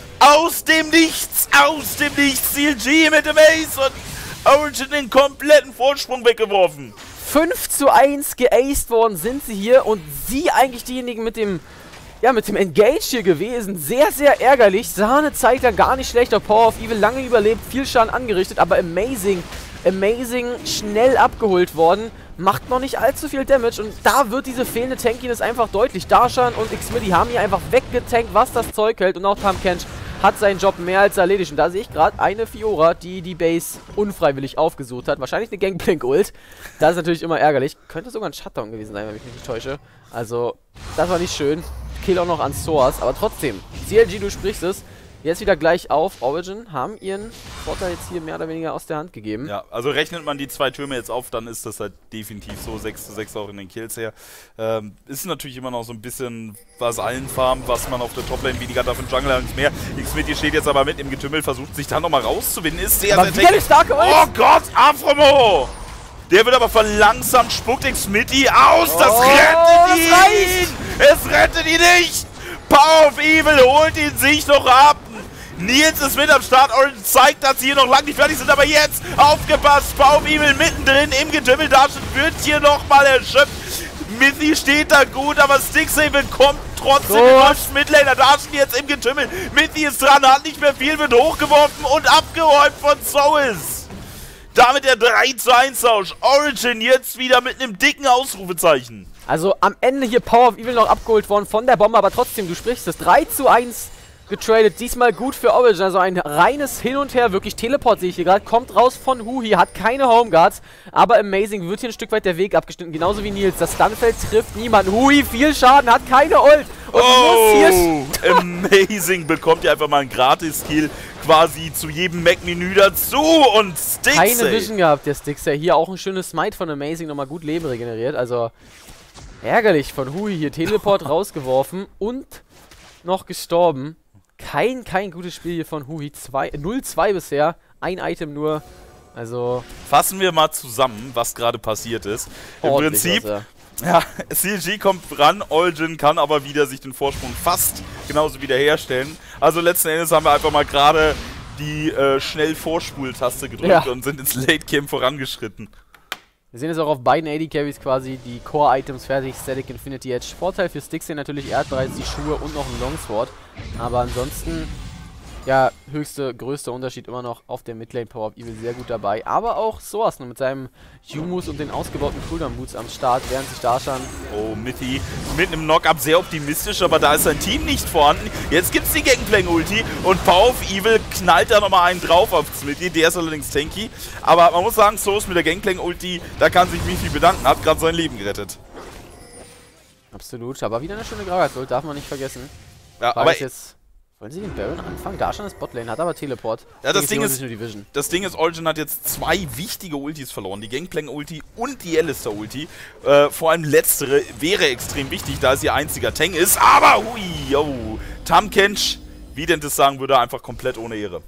Aus dem Nichts. Aus dem Nichts. C L G mit dem Ace. Und Origin den kompletten Vorsprung weggeworfen. fünf zu eins geaced worden sind sie hier. Und sie eigentlich diejenigen mit dem... Ja, mit dem Engage hier gewesen. Sehr, sehr ärgerlich. Sah eine Zeit lang gar nicht schlecht. Auch Power of Evil lange überlebt, viel Schaden angerichtet, aber Amazing, Amazing schnell abgeholt worden. Macht noch nicht allzu viel Damage und da wird diese fehlende Tankiness einfach deutlich. Darshan und Xwitty haben hier einfach weggetankt, was das Zeug hält. Und auch Tahm Kench hat seinen Job mehr als erledigt. Und da sehe ich gerade eine Fiora, die die Base unfreiwillig aufgesucht hat. Wahrscheinlich eine Gangplank-Ult. Das ist natürlich immer ärgerlich. Könnte sogar ein Shutdown gewesen sein, wenn ich mich nicht täusche. Also, das war nicht schön. Kill auch noch an Soas, aber trotzdem, C L G, du sprichst es, jetzt wieder gleich auf. Origin haben ihren Vorteil jetzt hier mehr oder weniger aus der Hand gegeben. Ja, also rechnet man die zwei Türme jetzt auf, dann ist das halt definitiv so, sechs zu sechs auch in den Kills her. Ähm, ist natürlich immer noch so ein bisschen Vasallenfarm, was man auf der Toplane weniger hat, auf dem Jungle nicht mehr. Xwitty steht jetzt aber mit im Getümmel, versucht sich da nochmal rauszuwinden, ist sehr, aber sehr stark. Oh Gott, Afromo! Der wird aber verlangsamt, spuckt Xwitty aus, das oh, rettet ihn! das Es rettet ihn nicht! Power of Evil holt ihn sich noch ab! Nils ist mit am Start, Origin zeigt, dass sie hier noch lange nicht fertig sind, aber jetzt, aufgepasst, Power of Evil mittendrin im Getümmel, Darschen wird hier nochmal erschöpft. Mithi steht da gut, aber Stixable kommt trotzdem überrascht. Midlaner Darschen jetzt im Getümmel. Mithi ist dran, hat nicht mehr viel, wird hochgeworfen und abgeräumt von Soas. Damit der drei zu eins Tausch. Origin jetzt wieder mit einem dicken Ausrufezeichen. Also am Ende hier Power of Evil noch abgeholt worden von der Bombe, aber trotzdem, du sprichst es, drei zu eins getradet. Diesmal gut für Origin, also ein reines Hin und Her, wirklich Teleport sehe ich hier gerade. Kommt raus von Huhi, hat keine Homeguards, aber Amazing wird hier ein Stück weit der Weg abgeschnitten, genauso wie Nils. Das Stunfeld trifft niemanden. Huhi, viel Schaden, hat keine Ult. Und oh, muss hier Amazing bekommt ja einfach mal einen Gratis-Kill quasi zu jedem Mac-Menü dazu und Stixay. Keine Vision gehabt, der Stixay. Hier auch ein schönes Smite von Amazing, nochmal gut Leben regeneriert. Also ärgerlich von Huhi hier. Teleport rausgeworfen und noch gestorben. Kein, kein gutes Spiel hier von Huhi. null zwei bisher. Ein Item nur. Also fassen wir mal zusammen, was gerade passiert ist. Im Prinzip, also. ja, C L G kommt ran, Origin kann aber wieder sich den Vorsprung fast genauso wiederherstellen. Also letzten Endes haben wir einfach mal gerade die äh, Schnell-Vorspultaste gedrückt ja. und sind ins Late-Game vorangeschritten. Wir sehen jetzt auch auf beiden A D Carries quasi die Core-Items fertig. Static Infinity Edge. Vorteil für Stixay natürlich, er hat bereits die Schuhe und noch einen Longsword. Aber ansonsten, ja, höchste, größter Unterschied immer noch auf der Midlane. Power of Evil sehr gut dabei. Aber auch Soas mit seinem U-Moves und den ausgebauten Cooldown-Boots am Start, während sich Darshan... Oh, Mithi mit einem Knock-Up sehr optimistisch, aber da ist sein Team nicht vorhanden. Jetzt gibt's die Gangplank-Ulti und Power of Evil knallt da nochmal einen drauf auf Mithi. Der ist allerdings tanky. Aber man muss sagen, Soas mit der Gangplank-Ulti, da kann sich Mithi bedanken, hat gerade sein Leben gerettet. Absolut, aber wieder eine schöne Gragas-Ult, darf man nicht vergessen. Ja, War aber jetzt Wollen sie den Baron anfangen? Darshan ist Botlane, hat aber Teleport. Ja, das Deswegen Ding holen ist- sich nur die Vision. Das Ding ist, Origin hat jetzt zwei wichtige Ultis verloren. Die Gangplank-Ulti und die Alistar-Ulti. Äh, vor allem letztere wäre extrem wichtig, da es ihr einziger Tank ist. Aber, hui, oh, Tahm Kench, wie Dentist sagen würde, einfach komplett ohne Ehre.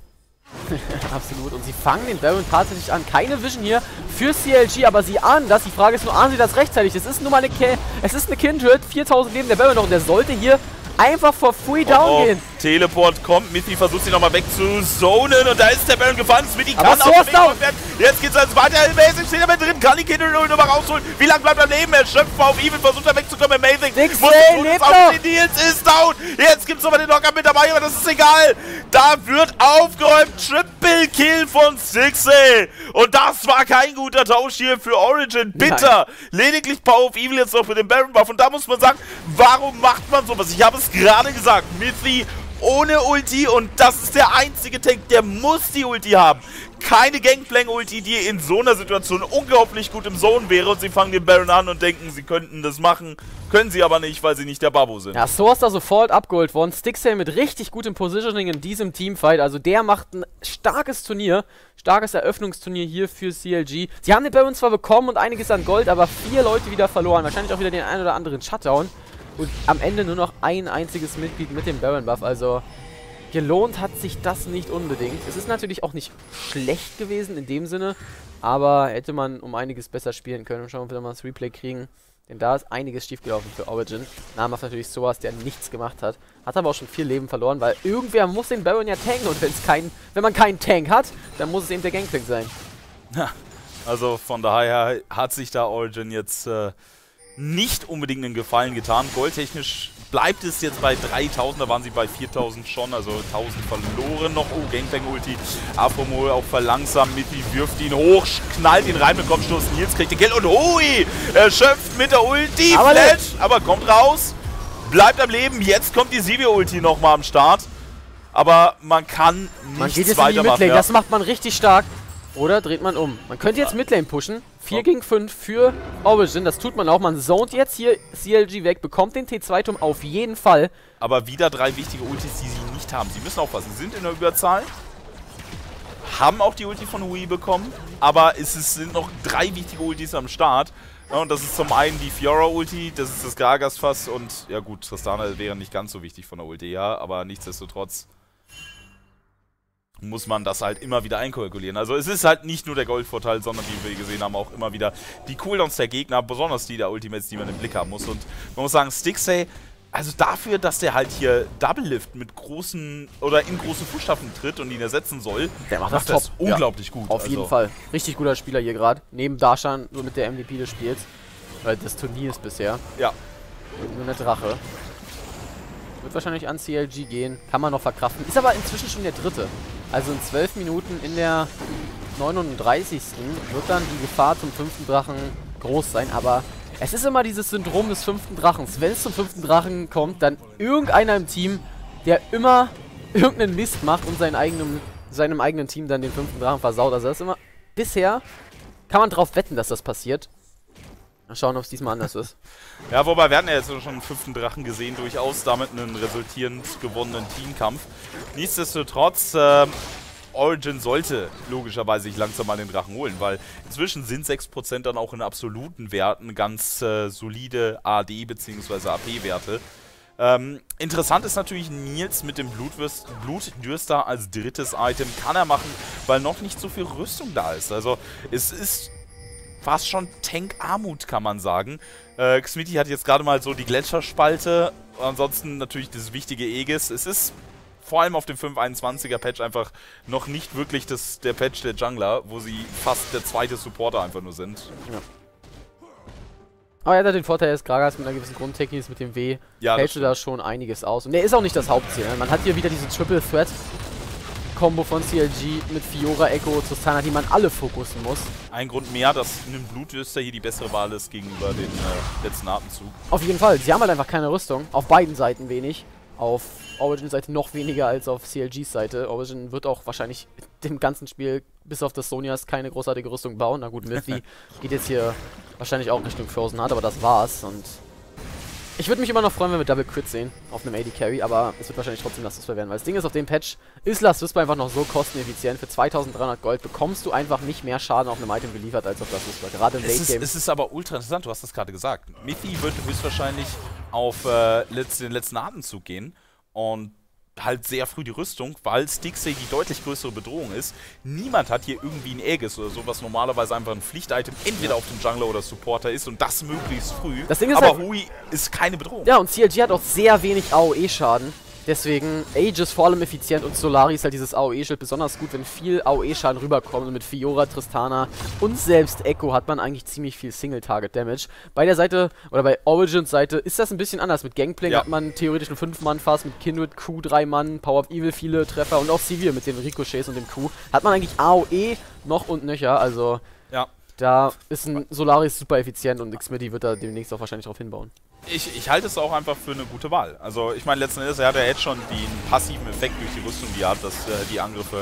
Absolut. Und sie fangen den Baron tatsächlich an. Keine Vision hier für C L G, aber sie ahnen das. Die Frage ist nur, ahnen sie das rechtzeitig? Es ist nur mal eine, Ke es ist eine Kindred. viertausend Leben der Baron noch und der sollte hier einfach for free down Oh, oh. gehen. Teleport kommt, Mithy versucht sie nochmal wegzuzonen und da ist der Baron gefahren. Smitty Aber kann so auch ist down. werden. Jetzt geht's also weiter. Amazing steht damit drin, kann die Kindred nochmal rausholen. Wie lange bleibt er leben? Er schöpft auf Evil, versucht er wegzukommen. Amazing Dixie muss den Tod lebt jetzt noch. aufstehen. Nils ist down. Jetzt gibt's nochmal den Knocker mit dabei, aber das ist egal. Da wird aufgeräumt. Triple Kill von Stixxay. Und das war kein guter Tausch hier für Origin. Bitter. Lediglich Power of Evil jetzt noch mit dem Baron Buff. Und da muss man sagen, warum macht man sowas? Ich habe es gerade gesagt. Mithy ohne Ulti und das ist der einzige Tank, der muss die Ulti haben. Keine Gangplank-Ulti, die in so einer Situation unglaublich gut im Zone wäre und sie fangen den Baron an und denken, sie könnten das machen. Können sie aber nicht, weil sie nicht der Babo sind. Ja, so ist da sofort abgeholt worden. Stixxay mit richtig gutem Positioning in diesem Teamfight. Also der macht ein starkes Turnier. Starkes Eröffnungsturnier hier für C L G. Sie haben den Baron zwar bekommen und einiges an Gold, aber vier Leute wieder verloren. Wahrscheinlich auch wieder den einen oder anderen Shutdown. Und am Ende nur noch ein einziges Mitglied mit dem Baron Buff. Also gelohnt hat sich das nicht unbedingt. Es ist natürlich auch nicht schlecht gewesen in dem Sinne. Aber hätte man um einiges besser spielen können. Schauen, ob wir mal das Replay kriegen. Denn da ist einiges schiefgelaufen für Origin. Namhaft natürlich Soas, der nichts gemacht hat. Hat aber auch schon viel Leben verloren, weil irgendwer muss den Baron ja tanken. Und wenn's kein, wenn man keinen Tank hat, dann muss es eben der Gangplank sein. Ja, also von daher hat sich da Origin jetzt äh, nicht unbedingt einen Gefallen getan. Goldtechnisch bleibt es jetzt bei dreitausend, da waren sie bei viertausend schon, also tausend verloren noch. Oh, Gangplank-Ulti, Aphromohl auch verlangsamt, Mithy wirft ihn hoch, knallt ihn rein mit Kopfstoß, Nils kriegt den Kill und hui, er schöpft mit der Ulti, aber Flash, aber kommt raus, bleibt am Leben, jetzt kommt die Sivir-Ulti nochmal am Start, aber man kann nichts Man geht jetzt in die weitermachen. Midlane, Ja. das macht man richtig stark. Oder dreht man um. Man könnte jetzt Midlane pushen. vier gegen fünf für Origin, das tut man auch. Man zoned jetzt hier C L G weg, bekommt den T zwei Turm auf jeden Fall. Aber wieder drei wichtige Ultis, die sie nicht haben. Sie müssen aufpassen, sie sind in der Überzahl. Haben auch die Ulti von Hui bekommen. Aber es ist, sind noch drei wichtige Ultis am Start. Ja, und das ist zum einen die Fiora-Ulti, das ist das Gragas-Fass und ja gut, Tristana wäre nicht ganz so wichtig von der Ulti, ja. Aber nichtsdestotrotz muss man das halt immer wieder einkalkulieren. Also es ist halt nicht nur der Goldvorteil, sondern wie wir gesehen haben, auch immer wieder die Cooldowns der Gegner, besonders die der Ultimates, die man im Blick haben muss. Und man muss sagen, Stixxay, also dafür, dass der halt hier Double Lift mit großen oder in große Fußstapfen tritt und ihn ersetzen soll, Der macht das das top. unglaublich gut. Auf also, jeden Fall. Richtig guter Spieler hier gerade. Neben Darshan, so mit der M V P des Spiels. Weil des Turniers bisher. Ja. Nur eine Drache. Wird wahrscheinlich an C L G gehen. Kann man noch verkraften. Ist aber inzwischen schon der dritte. Also in zwölf Minuten in der neununddreißigsten wird dann die Gefahr zum fünften Drachen groß sein. Aber es ist immer dieses Syndrom des fünften Drachens. Wenn es zum fünften Drachen kommt, dann irgendeiner im Team, der immer irgendeinen Mist macht und seinen eigenen, seinem eigenen Team dann den fünften Drachen versaut. Also das ist immer... Bisher kann man drauf wetten, dass das passiert. Mal schauen, ob es diesmal anders ist. Ja, wobei wir hatten ja jetzt schon einen fünften Drachen gesehen, durchaus damit einen resultierend gewonnenen Teamkampf. Nichtsdestotrotz, ähm, Origin sollte logischerweise sich langsam mal den Drachen holen, weil inzwischen sind sechs Prozent dann auch in absoluten Werten ganz äh, solide A D- bzw. A P-Werte. Ähm, interessant ist natürlich Nils mit dem Blutwürst, Blutdürster als drittes Item. Kann er machen, weil noch nicht so viel Rüstung da ist. Also es ist fast schon Tank-Armut, kann man sagen. Äh, Xmiti hat jetzt gerade mal so die Gletscherspalte. Ansonsten natürlich das wichtige Aegis. Es ist vor allem auf dem fünf Punkt einundzwanziger Patch einfach noch nicht wirklich das, der Patch der Jungler, wo sie fast der zweite Supporter einfach nur sind. Ja. Aber er hat den Vorteil, dass Gragas mit einer gewissen Grundtechnik ist, mit dem W, Ja, das hält da schon einiges aus. Und der ist auch nicht das Hauptziel. Ne? Man hat hier wieder diese Triple Threat Combo von C L G mit Fiora, Echo, Tristana, die man alle fokussen muss. Ein Grund mehr, dass ein Blutdürster hier die bessere Wahl ist gegenüber dem äh, letzten Atemzug. Auf jeden Fall. Sie haben halt einfach keine Rüstung. Auf beiden Seiten wenig. Auf Origin-Seite noch weniger als auf C L Gs Seite. Origin wird auch wahrscheinlich dem ganzen Spiel bis auf das Sonias keine großartige Rüstung bauen. Na gut, Mithy geht jetzt hier wahrscheinlich auch Richtung Frozen Heart, aber das war's. Und Ich würde mich immer noch freuen, wenn wir Double Crit sehen auf einem A D Carry, aber es wird wahrscheinlich trotzdem Last Whisper werden, weil das Ding ist, auf dem Patch ist Last Whisper einfach noch so kosteneffizient. Für zweitausenddreihundert Gold bekommst du einfach nicht mehr Schaden auf einem Item geliefert als auf Last Whisper, gerade im Es Late ist, Game. es ist aber ultra interessant, du hast das gerade gesagt. Mithy wird höchstwahrscheinlich auf äh, letzt, den letzten Atemzug gehen und halt sehr früh die Rüstung, weil Stixxay die deutlich größere Bedrohung ist. Niemand hat hier irgendwie ein Aegis oder so, was normalerweise einfach ein Pflichtitem entweder auf dem Jungler oder Supporter ist und das möglichst früh. Das Ding ist aber halt, Hui ist keine Bedrohung. Ja, und C L G hat auch sehr wenig A O E-Schaden. Deswegen Aegis vor allem effizient und Solari ist halt dieses A O E-Schild besonders gut, wenn viel A O E-Schaden rüberkommt. Und mit Fiora, Tristana und selbst Echo hat man eigentlich ziemlich viel Single-Target-Damage. Bei der Seite, oder bei Origins Seite, ist das ein bisschen anders. Mit Gangplank Ja. hat man theoretisch einen fünf Mann Fass, mit Kindred, Q drei Mann, Power of Evil viele Treffer und auch Sivir mit den Ricochets und dem Q. Hat man eigentlich A O E noch und nöcher, also Ja. da ist ein Solaris super effizient und Xmidi wird da demnächst auch wahrscheinlich drauf hinbauen. Ich, ich halte es auch einfach für eine gute Wahl. Also ich meine, letzten Endes, er hat ja jetzt schon den passiven Effekt durch die Rüstung, die er hat, dass äh, die Angriffe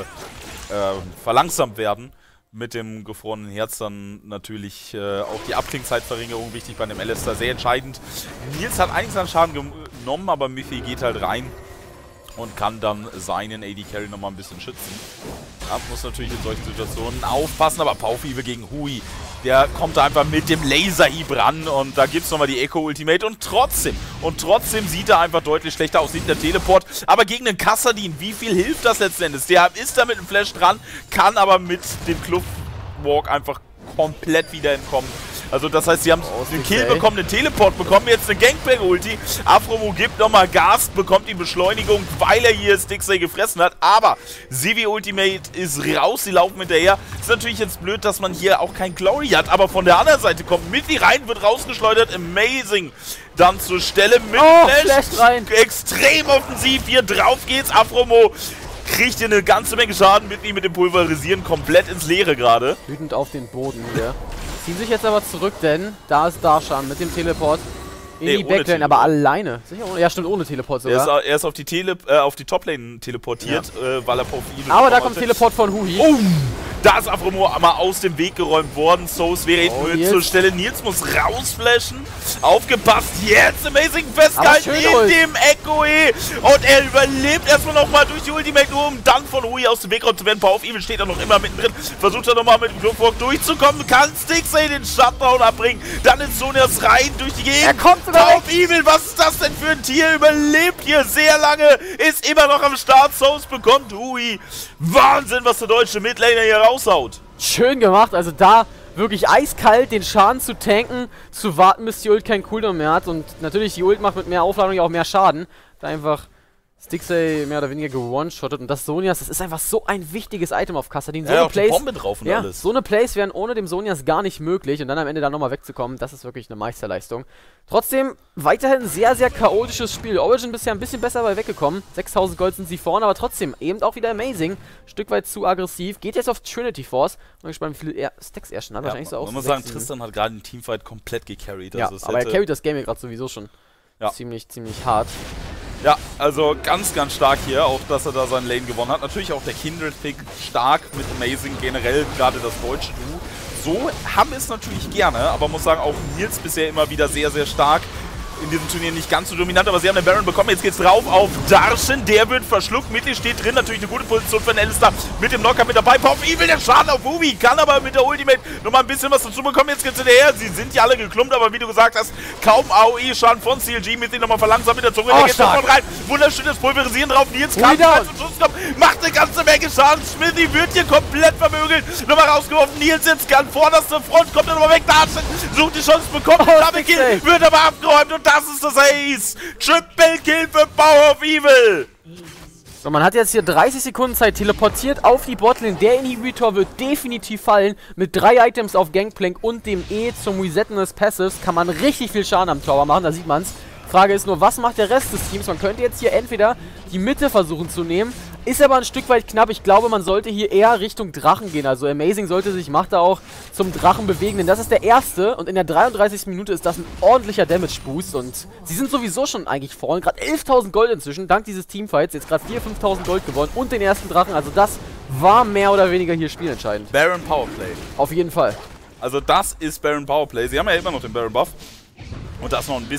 äh, verlangsamt werden. Mit dem gefrorenen Herz dann natürlich äh, auch die Abklingzeitverringerung wichtig bei dem Alistar, sehr entscheidend. Nils hat einiges an Schaden genommen, aber Mithy geht halt rein und kann dann seinen A D Carry nochmal ein bisschen schützen. Ja, muss natürlich in solchen Situationen aufpassen, aber Power of Evil gegen Hui, der kommt da einfach mit dem Laserhieb ran und da gibt es nochmal die Echo Ultimate und trotzdem, und trotzdem sieht er einfach deutlich schlechter aus, sieht der Teleport, aber gegen den Kassadin, wie viel hilft das letzten Endes? Der ist da mit dem Flash dran, kann aber mit dem Clubwalk einfach komplett wieder entkommen. Also das heißt, sie haben Oh, den Kill Stixxay. bekommen, den Teleport bekommen, jetzt eine Gangplank-Ulti. Afromo gibt nochmal Gas, bekommt die Beschleunigung, weil er hier Stixxay gefressen hat. Aber Sivir Ultimate ist raus, sie laufen hinterher. Ist natürlich jetzt blöd, dass man hier auch kein Glory hat, aber von der anderen Seite kommt Mithy rein, wird rausgeschleudert. Amazing. Dann zur Stelle mit Oh, Flash. Flash rein. Extrem offensiv, hier drauf geht's. Afromo kriegt hier eine ganze Menge Schaden. Mithy mit dem Pulverisieren komplett ins Leere gerade. Wütend auf den Boden hier. Ziehen sich jetzt aber zurück, denn da ist Darshan mit dem Teleport in Nee, die ohne Backlane, aber alleine. Sicher ohne? Ja, stimmt, ohne Teleport Er ist, sogar. er ist auf die, Tele äh, auf die Toplane teleportiert, äh, weil er Power of Evil Aber da bekommen kommt hatte. Teleport von Hui. Oh, da ist Afromo mal aus dem Weg geräumt worden. So, es wäre Oh, jetzt Nils. zur Stelle. Nils muss rausflashen. Aufgepasst. Jetzt Amazing festgehalten schön in Ult. dem Echo E. Und er überlebt erstmal nochmal durch die Ultimate, nur um dann von Hui aus dem Weg geräumt zu werden. Power of Evil steht da noch immer mittendrin. Versucht er nochmal mit dem Clubwalk durchzukommen. Kann Stixxay den Shutdown abbringen. Dann ist Sonias rein durch die Gegend. Er kommt sogar Power of Evil, was ist das denn für ein Tier? Überlebt hier sehr lange. Ist immer noch am Start. Souls bekommt Hui. Wahnsinn, was der deutsche Midlaner hier raushaut. Schön gemacht, also da wirklich eiskalt den Schaden zu tanken, zu warten, bis die Ult keinen Cooldown mehr hat. Und natürlich, die Ult macht mit mehr Aufladung ja auch mehr Schaden. Da einfach Stixxay mehr oder weniger gewone-shottet. Und das Sonias, das ist einfach so ein wichtiges Item auf Kassadin. So Ja, eine auch die Plays, Bombe drauf und ja, alles. so eine Plays wären ohne dem Sonias gar nicht möglich. Und dann am Ende da nochmal wegzukommen, das ist wirklich eine Meisterleistung. Trotzdem weiterhin ein sehr, sehr chaotisches Spiel. Origin bisher ein bisschen besser bei weggekommen. sechstausend Gold sind sie vorne, aber trotzdem eben auch wieder amazing. Stück weit zu aggressiv. Geht jetzt auf Trinity Force. Bin gespannt, wie viele er Stacks er schon hat. Ja, Wahrscheinlich so auch man muss sechs, sagen, sieben. Tristan hat gerade den Teamfight komplett gecarried. Ja, Also es aber er hätte- carryt das Game hier gerade sowieso schon. Ja. Ziemlich, ziemlich hart. Ja, also ganz, ganz stark hier, auch dass er da seinen Lane gewonnen hat. Natürlich auch der Kindred-Pick stark mit Amazing, generell gerade das deutsche Duo. So haben wir es natürlich gerne, aber muss sagen, auch Nils bisher immer wieder sehr, sehr stark. In diesem Turnier nicht ganz so dominant, aber sie haben den Baron bekommen. Jetzt geht's drauf auf Darshan. Der wird verschluckt. Mittel steht drin. Natürlich eine gute Position für den Alistar. Mit dem Knocker mit dabei. Power of Evil, der Schaden auf Hui. Kann aber mit der Ultimate nochmal ein bisschen was dazu bekommen. Jetzt geht's hinterher. Sie sind ja alle geklumpt, aber wie du gesagt hast, kaum A O E-Schaden von C L G. Mit dem nochmal verlangsamt mit der Zunge. Oh, der geht stark. sofort rein. Wunderschönes Pulverisieren drauf. Nils Hui kann down. zum Schluss kommen. Macht eine ganze Menge Schaden. Smithy wird hier komplett vermögelt. Nochmal rausgeworfen. Nils jetzt an vorderster Front. Kommt er nochmal weg. Darshan sucht die Chance, bekommt den Oh, Double Kill. Stixxay. Wird aber abgeräumt und das ist das Ace. Triple Kill für Power of Evil. So, man hat jetzt hier dreißig Sekunden Zeit, teleportiert auf die Botlane. Der Inhibitor wird definitiv fallen. Mit drei Items auf Gangplank und dem E zum Resetten des Passives kann man richtig viel Schaden am Tower machen, da sieht man's. Frage ist nur, was macht der Rest des Teams? Man könnte jetzt hier entweder die Mitte versuchen zu nehmen, ist aber ein Stück weit knapp. Ich glaube, man sollte hier eher Richtung Drachen gehen. Also Amazing sollte sich Macht auch zum Drachen bewegen, denn das ist der erste und in der dreiunddreißigsten Minute ist das ein ordentlicher Damage-Boost und sie sind sowieso schon eigentlich vorne. Gerade elftausend Gold inzwischen, dank dieses Teamfights. Jetzt gerade viertausend, fünftausend Gold gewonnen und den ersten Drachen. Also das war mehr oder weniger hier spielentscheidend. Baron Powerplay. Auf jeden Fall. Also das ist Baron Powerplay. Sie haben ja immer noch den Baron Buff. Und das noch ein bisschen.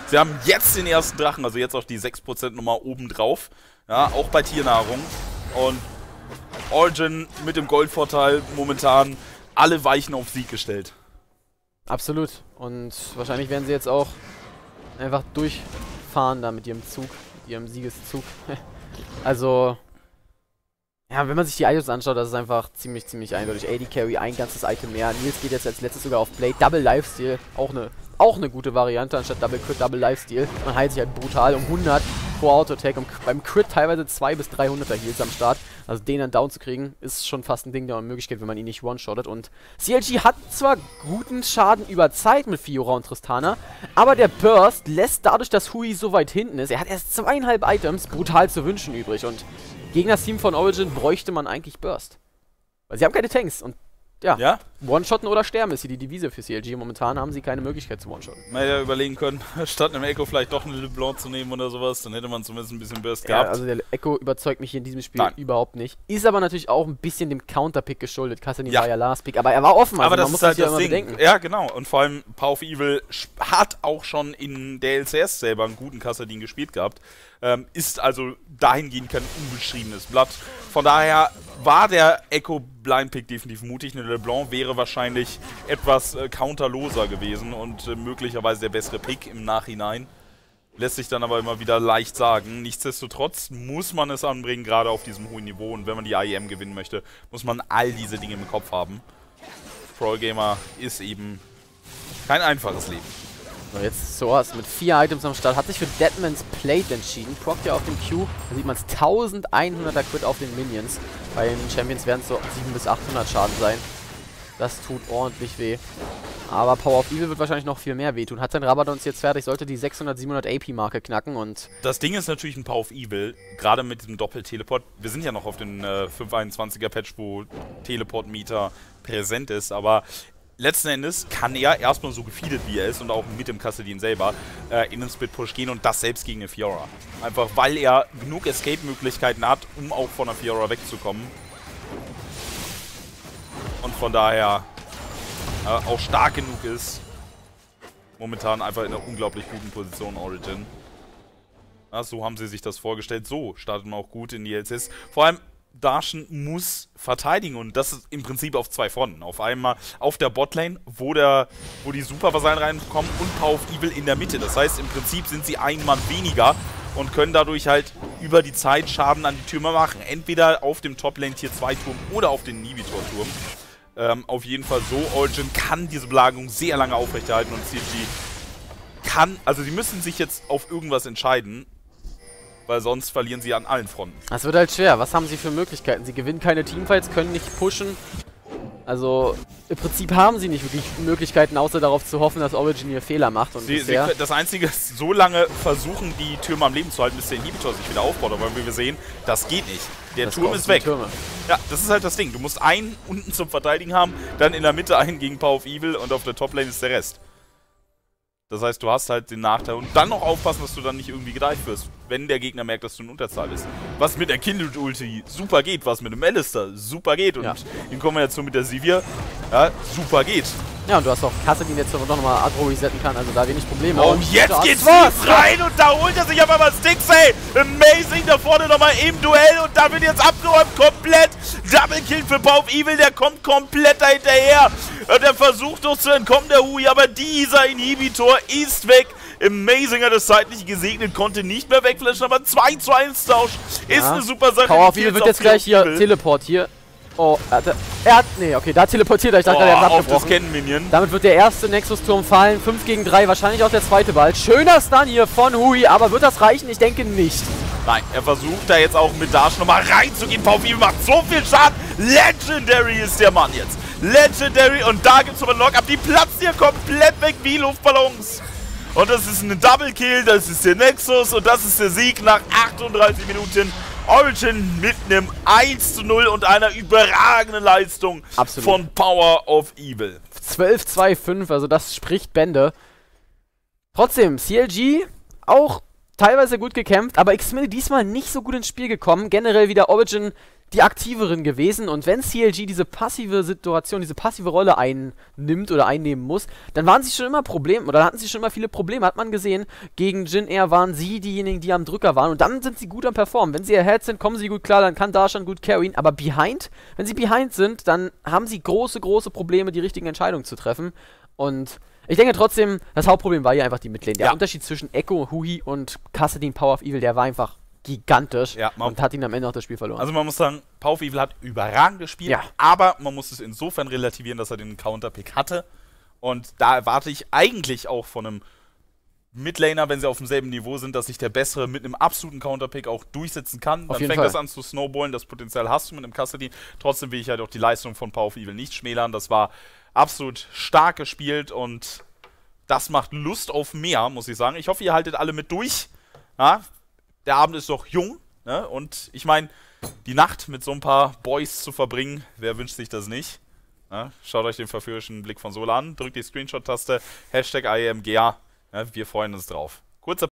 Sie haben jetzt den ersten Drachen, also jetzt auch die sechs Prozent Nummer oben drauf. Ja, auch bei Tiernahrung. Und Origin mit dem Goldvorteil momentan alle Weichen auf Sieg gestellt. Absolut. Und wahrscheinlich werden sie jetzt auch einfach durchfahren da mit ihrem Zug, mit ihrem Siegeszug. Also, ja, wenn man sich die Items anschaut, das ist einfach ziemlich, ziemlich eindeutig. A D Carry, ein ganzes Item mehr. Nils geht jetzt als letztes sogar auf Blade. Double Lifesteal, auch eine auch eine gute Variante, anstatt Double Crit, Double Lifesteal. Man heilt sich halt brutal um hundert pro Auto-Attack und beim Crit teilweise zweihundert bis dreihunderter Heals am Start. Also den dann down zu kriegen, ist schon fast ein Ding der Möglichkeit, wenn man ihn nicht one-shottet. Und C L G hat zwar guten Schaden über Zeit mit Fiora und Tristana, aber der Burst lässt dadurch, dass Hui so weit hinten ist, er hat erst zweieinhalb Items, brutal zu wünschen übrig. Und gegen das Team von Origin bräuchte man eigentlich Burst. Weil sie haben keine Tanks und ja, Ja? One-Shotten oder sterben ist hier die Devise für C L G. Momentan haben sie keine Möglichkeit zu One-Shotten. Man hätte ja überlegen können, statt einem Echo vielleicht doch eine LeBlanc zu nehmen oder sowas, dann hätte man zumindest ein bisschen Burst Ja, gehabt. also der Echo überzeugt mich hier in diesem Spiel Nein. überhaupt nicht. Ist aber natürlich auch ein bisschen dem Counter-Pick geschuldet. Kassadin Ja. war ja Last-Pick, aber er war offen, also Aber das man muss ist halt sich ja das immer Ding. bedenken. Ja, genau. Und vor allem Power of Evil sch- hat auch schon in der L C S selber einen guten Kassadin gespielt gehabt. Ähm, ist also dahingehend kein unbeschriebenes Blatt. Von daher war der Echo Blind Pick definitiv mutig. Eine LeBlanc wäre wahrscheinlich etwas äh, counterloser gewesen und äh, möglicherweise der bessere Pick im Nachhinein. Lässt sich dann aber immer wieder leicht sagen. Nichtsdestotrotz muss man es anbringen, gerade auf diesem hohen Niveau. Und wenn man die I E M gewinnen möchte, muss man all diese Dinge im Kopf haben. Pro Gamer ist eben kein einfaches Leben. So, jetzt Soas mit vier Items am Start. Hat sich für Deadman's Plate entschieden. Prockt ja auf dem Q. Da sieht man es elfhunderter Crit auf den Minions. Bei den Champions werden es so siebenhundert bis achthundert Schaden sein. Das tut ordentlich weh. Aber Power of Evil wird wahrscheinlich noch viel mehr wehtun. Hat sein Rabadons jetzt fertig, sollte die sechshundert, siebenhundert A P-Marke knacken und... Das Ding ist natürlich ein Power of Evil, gerade mit diesem Doppel-Teleport. Wir sind ja noch auf den äh, fünf einundzwanziger Patch, wo Teleport-Meter präsent ist, aber letzten Endes kann er erstmal so gefeedet, wie er ist und auch mit dem Kassadin selber äh, in den Split-Push gehen und das selbst gegen eine Fiora. Einfach weil er genug Escape-Möglichkeiten hat, um auch von der Fiora wegzukommen. Und von daher äh, auch stark genug ist. Momentan einfach in einer unglaublich guten Position Origin. Ja, so haben sie sich das vorgestellt. So startet man auch gut in die L C S. Vor allem Darshan muss verteidigen und das ist im Prinzip auf zwei Fronten. Auf einmal auf der Botlane, wo, der, wo die Supervasallen reinkommen und Power of Evil in der Mitte. Das heißt, im Prinzip sind sie ein Mann weniger und können dadurch halt über die Zeit Schaden an die Türme machen. Entweder auf dem Top-Lane Tier zwei Turm oder auf den Nibitor-Turm. Ähm, auf jeden Fall so. Origin kann diese Belagerung sehr lange aufrechterhalten und C L G kann, also sie müssen sich jetzt auf irgendwas entscheiden, weil sonst verlieren sie an allen Fronten. Das wird halt schwer. Was haben sie für Möglichkeiten? Sie gewinnen keine Teamfights, können nicht pushen. Also im Prinzip haben sie nicht wirklich Möglichkeiten, außer darauf zu hoffen, dass Origin hier Fehler macht. Und Sie, sie, bisher das Einzige ist, so lange versuchen, die Türme am Leben zu halten, bis der Inhibitor sich wieder aufbaut. Aber wie wir sehen, das geht nicht. Der das Turm kostet ist weg. die Türme. Ja, das ist halt das Ding. Du musst einen unten zum Verteidigen haben, dann in der Mitte einen gegen Power of Evil und auf der Toplane ist der Rest. Das heißt, du hast halt den Nachteil und dann noch aufpassen, dass du dann nicht irgendwie gedeift wirst, wenn der Gegner merkt, dass du in Unterzahl bist. Was mit der Kindred-Ulti super geht, was mit dem Alistair super geht und Ja. in Kombination mit der Sivir, ja, super geht. Ja, und du hast auch Kassadin jetzt noch nochmal Agro resetten kann, also da wenig Probleme. Oh, Und jetzt das geht's war's. tief rein und da holt er sich auf einmal Sticks, ey! Amazing, da vorne nochmal im Duell und da wird jetzt abgeräumt, komplett! Double Kill für Power of Evil, der kommt komplett da hinterher! Und der versucht noch zu entkommen, der Hui, aber dieser Inhibitor ist weg! Amazing hat es zeitlich gesegnet, konnte nicht mehr wegflashen, aber zwei zu eins Tausch ist Ja. eine super Sache. Power of Die Evil Kills wird auf jetzt gleich Power of hier Evil. Teleport hier. Oh, er hat, er hat, nee, okay, da teleportiert er, ich dachte, Oh, er hat auf das abgebrochen. Ken-Minion. Damit wird der erste Nexus-Turm fallen, fünf gegen drei, wahrscheinlich auch der zweite bald. Schöner Stun hier von Hui, aber wird das reichen? Ich denke nicht. Nein, er versucht da jetzt auch mit Dash nochmal reinzugehen. Power of Evil macht so viel Schaden. Legendary ist der Mann jetzt. Legendary und da gibt es nochmal einen Lock-Up. Die platzt hier komplett weg wie Luftballons. Und das ist ein Double Kill, das ist der Nexus und das ist der Sieg nach achtunddreißig Minuten. Origin mit einem eins zu null und einer überragenden Leistung Absolut. von Power of Evil. zwölf zwei fünf, also das spricht Bände. Trotzdem, C L G auch teilweise gut gekämpft, aber Xmini diesmal nicht so gut ins Spiel gekommen. Generell wieder Origin die aktiveren gewesen und wenn C L G diese passive Situation, diese passive Rolle einnimmt oder einnehmen muss, dann waren sie schon immer Probleme, oder hatten sie schon immer viele Probleme, hat man gesehen. Gegen Jin Air waren sie diejenigen, die am Drücker waren und dann sind sie gut am Performen. Wenn sie ahead sind, kommen sie gut klar, dann kann Darshan gut carryen, aber behind, wenn sie behind sind, dann haben sie große, große Probleme, die richtigen Entscheidungen zu treffen und ich denke trotzdem, das Hauptproblem war hier einfach die Midlane. Der Ja. Unterschied zwischen Echo, Hui und Kassadin Power of Evil, der war einfach gigantisch Ja, man- und hat ihn am Ende auch das Spiel verloren. Also man muss sagen, Power of Evil hat überragend gespielt, Ja. aber man muss es insofern relativieren, dass er den Counterpick hatte. Und da erwarte ich eigentlich auch von einem Midlaner, wenn sie auf demselben Niveau sind, dass sich der Bessere mit einem absoluten Counterpick auch durchsetzen kann. Auf Dann jeden fängt Fall. das an zu snowballen, das Potenzial hast du mit einem Custody. Trotzdem will ich halt auch die Leistung von Power of Evil nicht schmälern. Das war absolut stark gespielt und das macht Lust auf mehr, muss ich sagen. Ich hoffe, ihr haltet alle mit durch. Ja, der Abend ist doch jung, ne? Und ich meine, die Nacht mit so ein paar Boys zu verbringen, wer wünscht sich das nicht? Ja, schaut euch den verführerischen Blick von Sola an, drückt die Screenshot-Taste, Hashtag I A M G A, ja, wir freuen uns drauf. Kurzer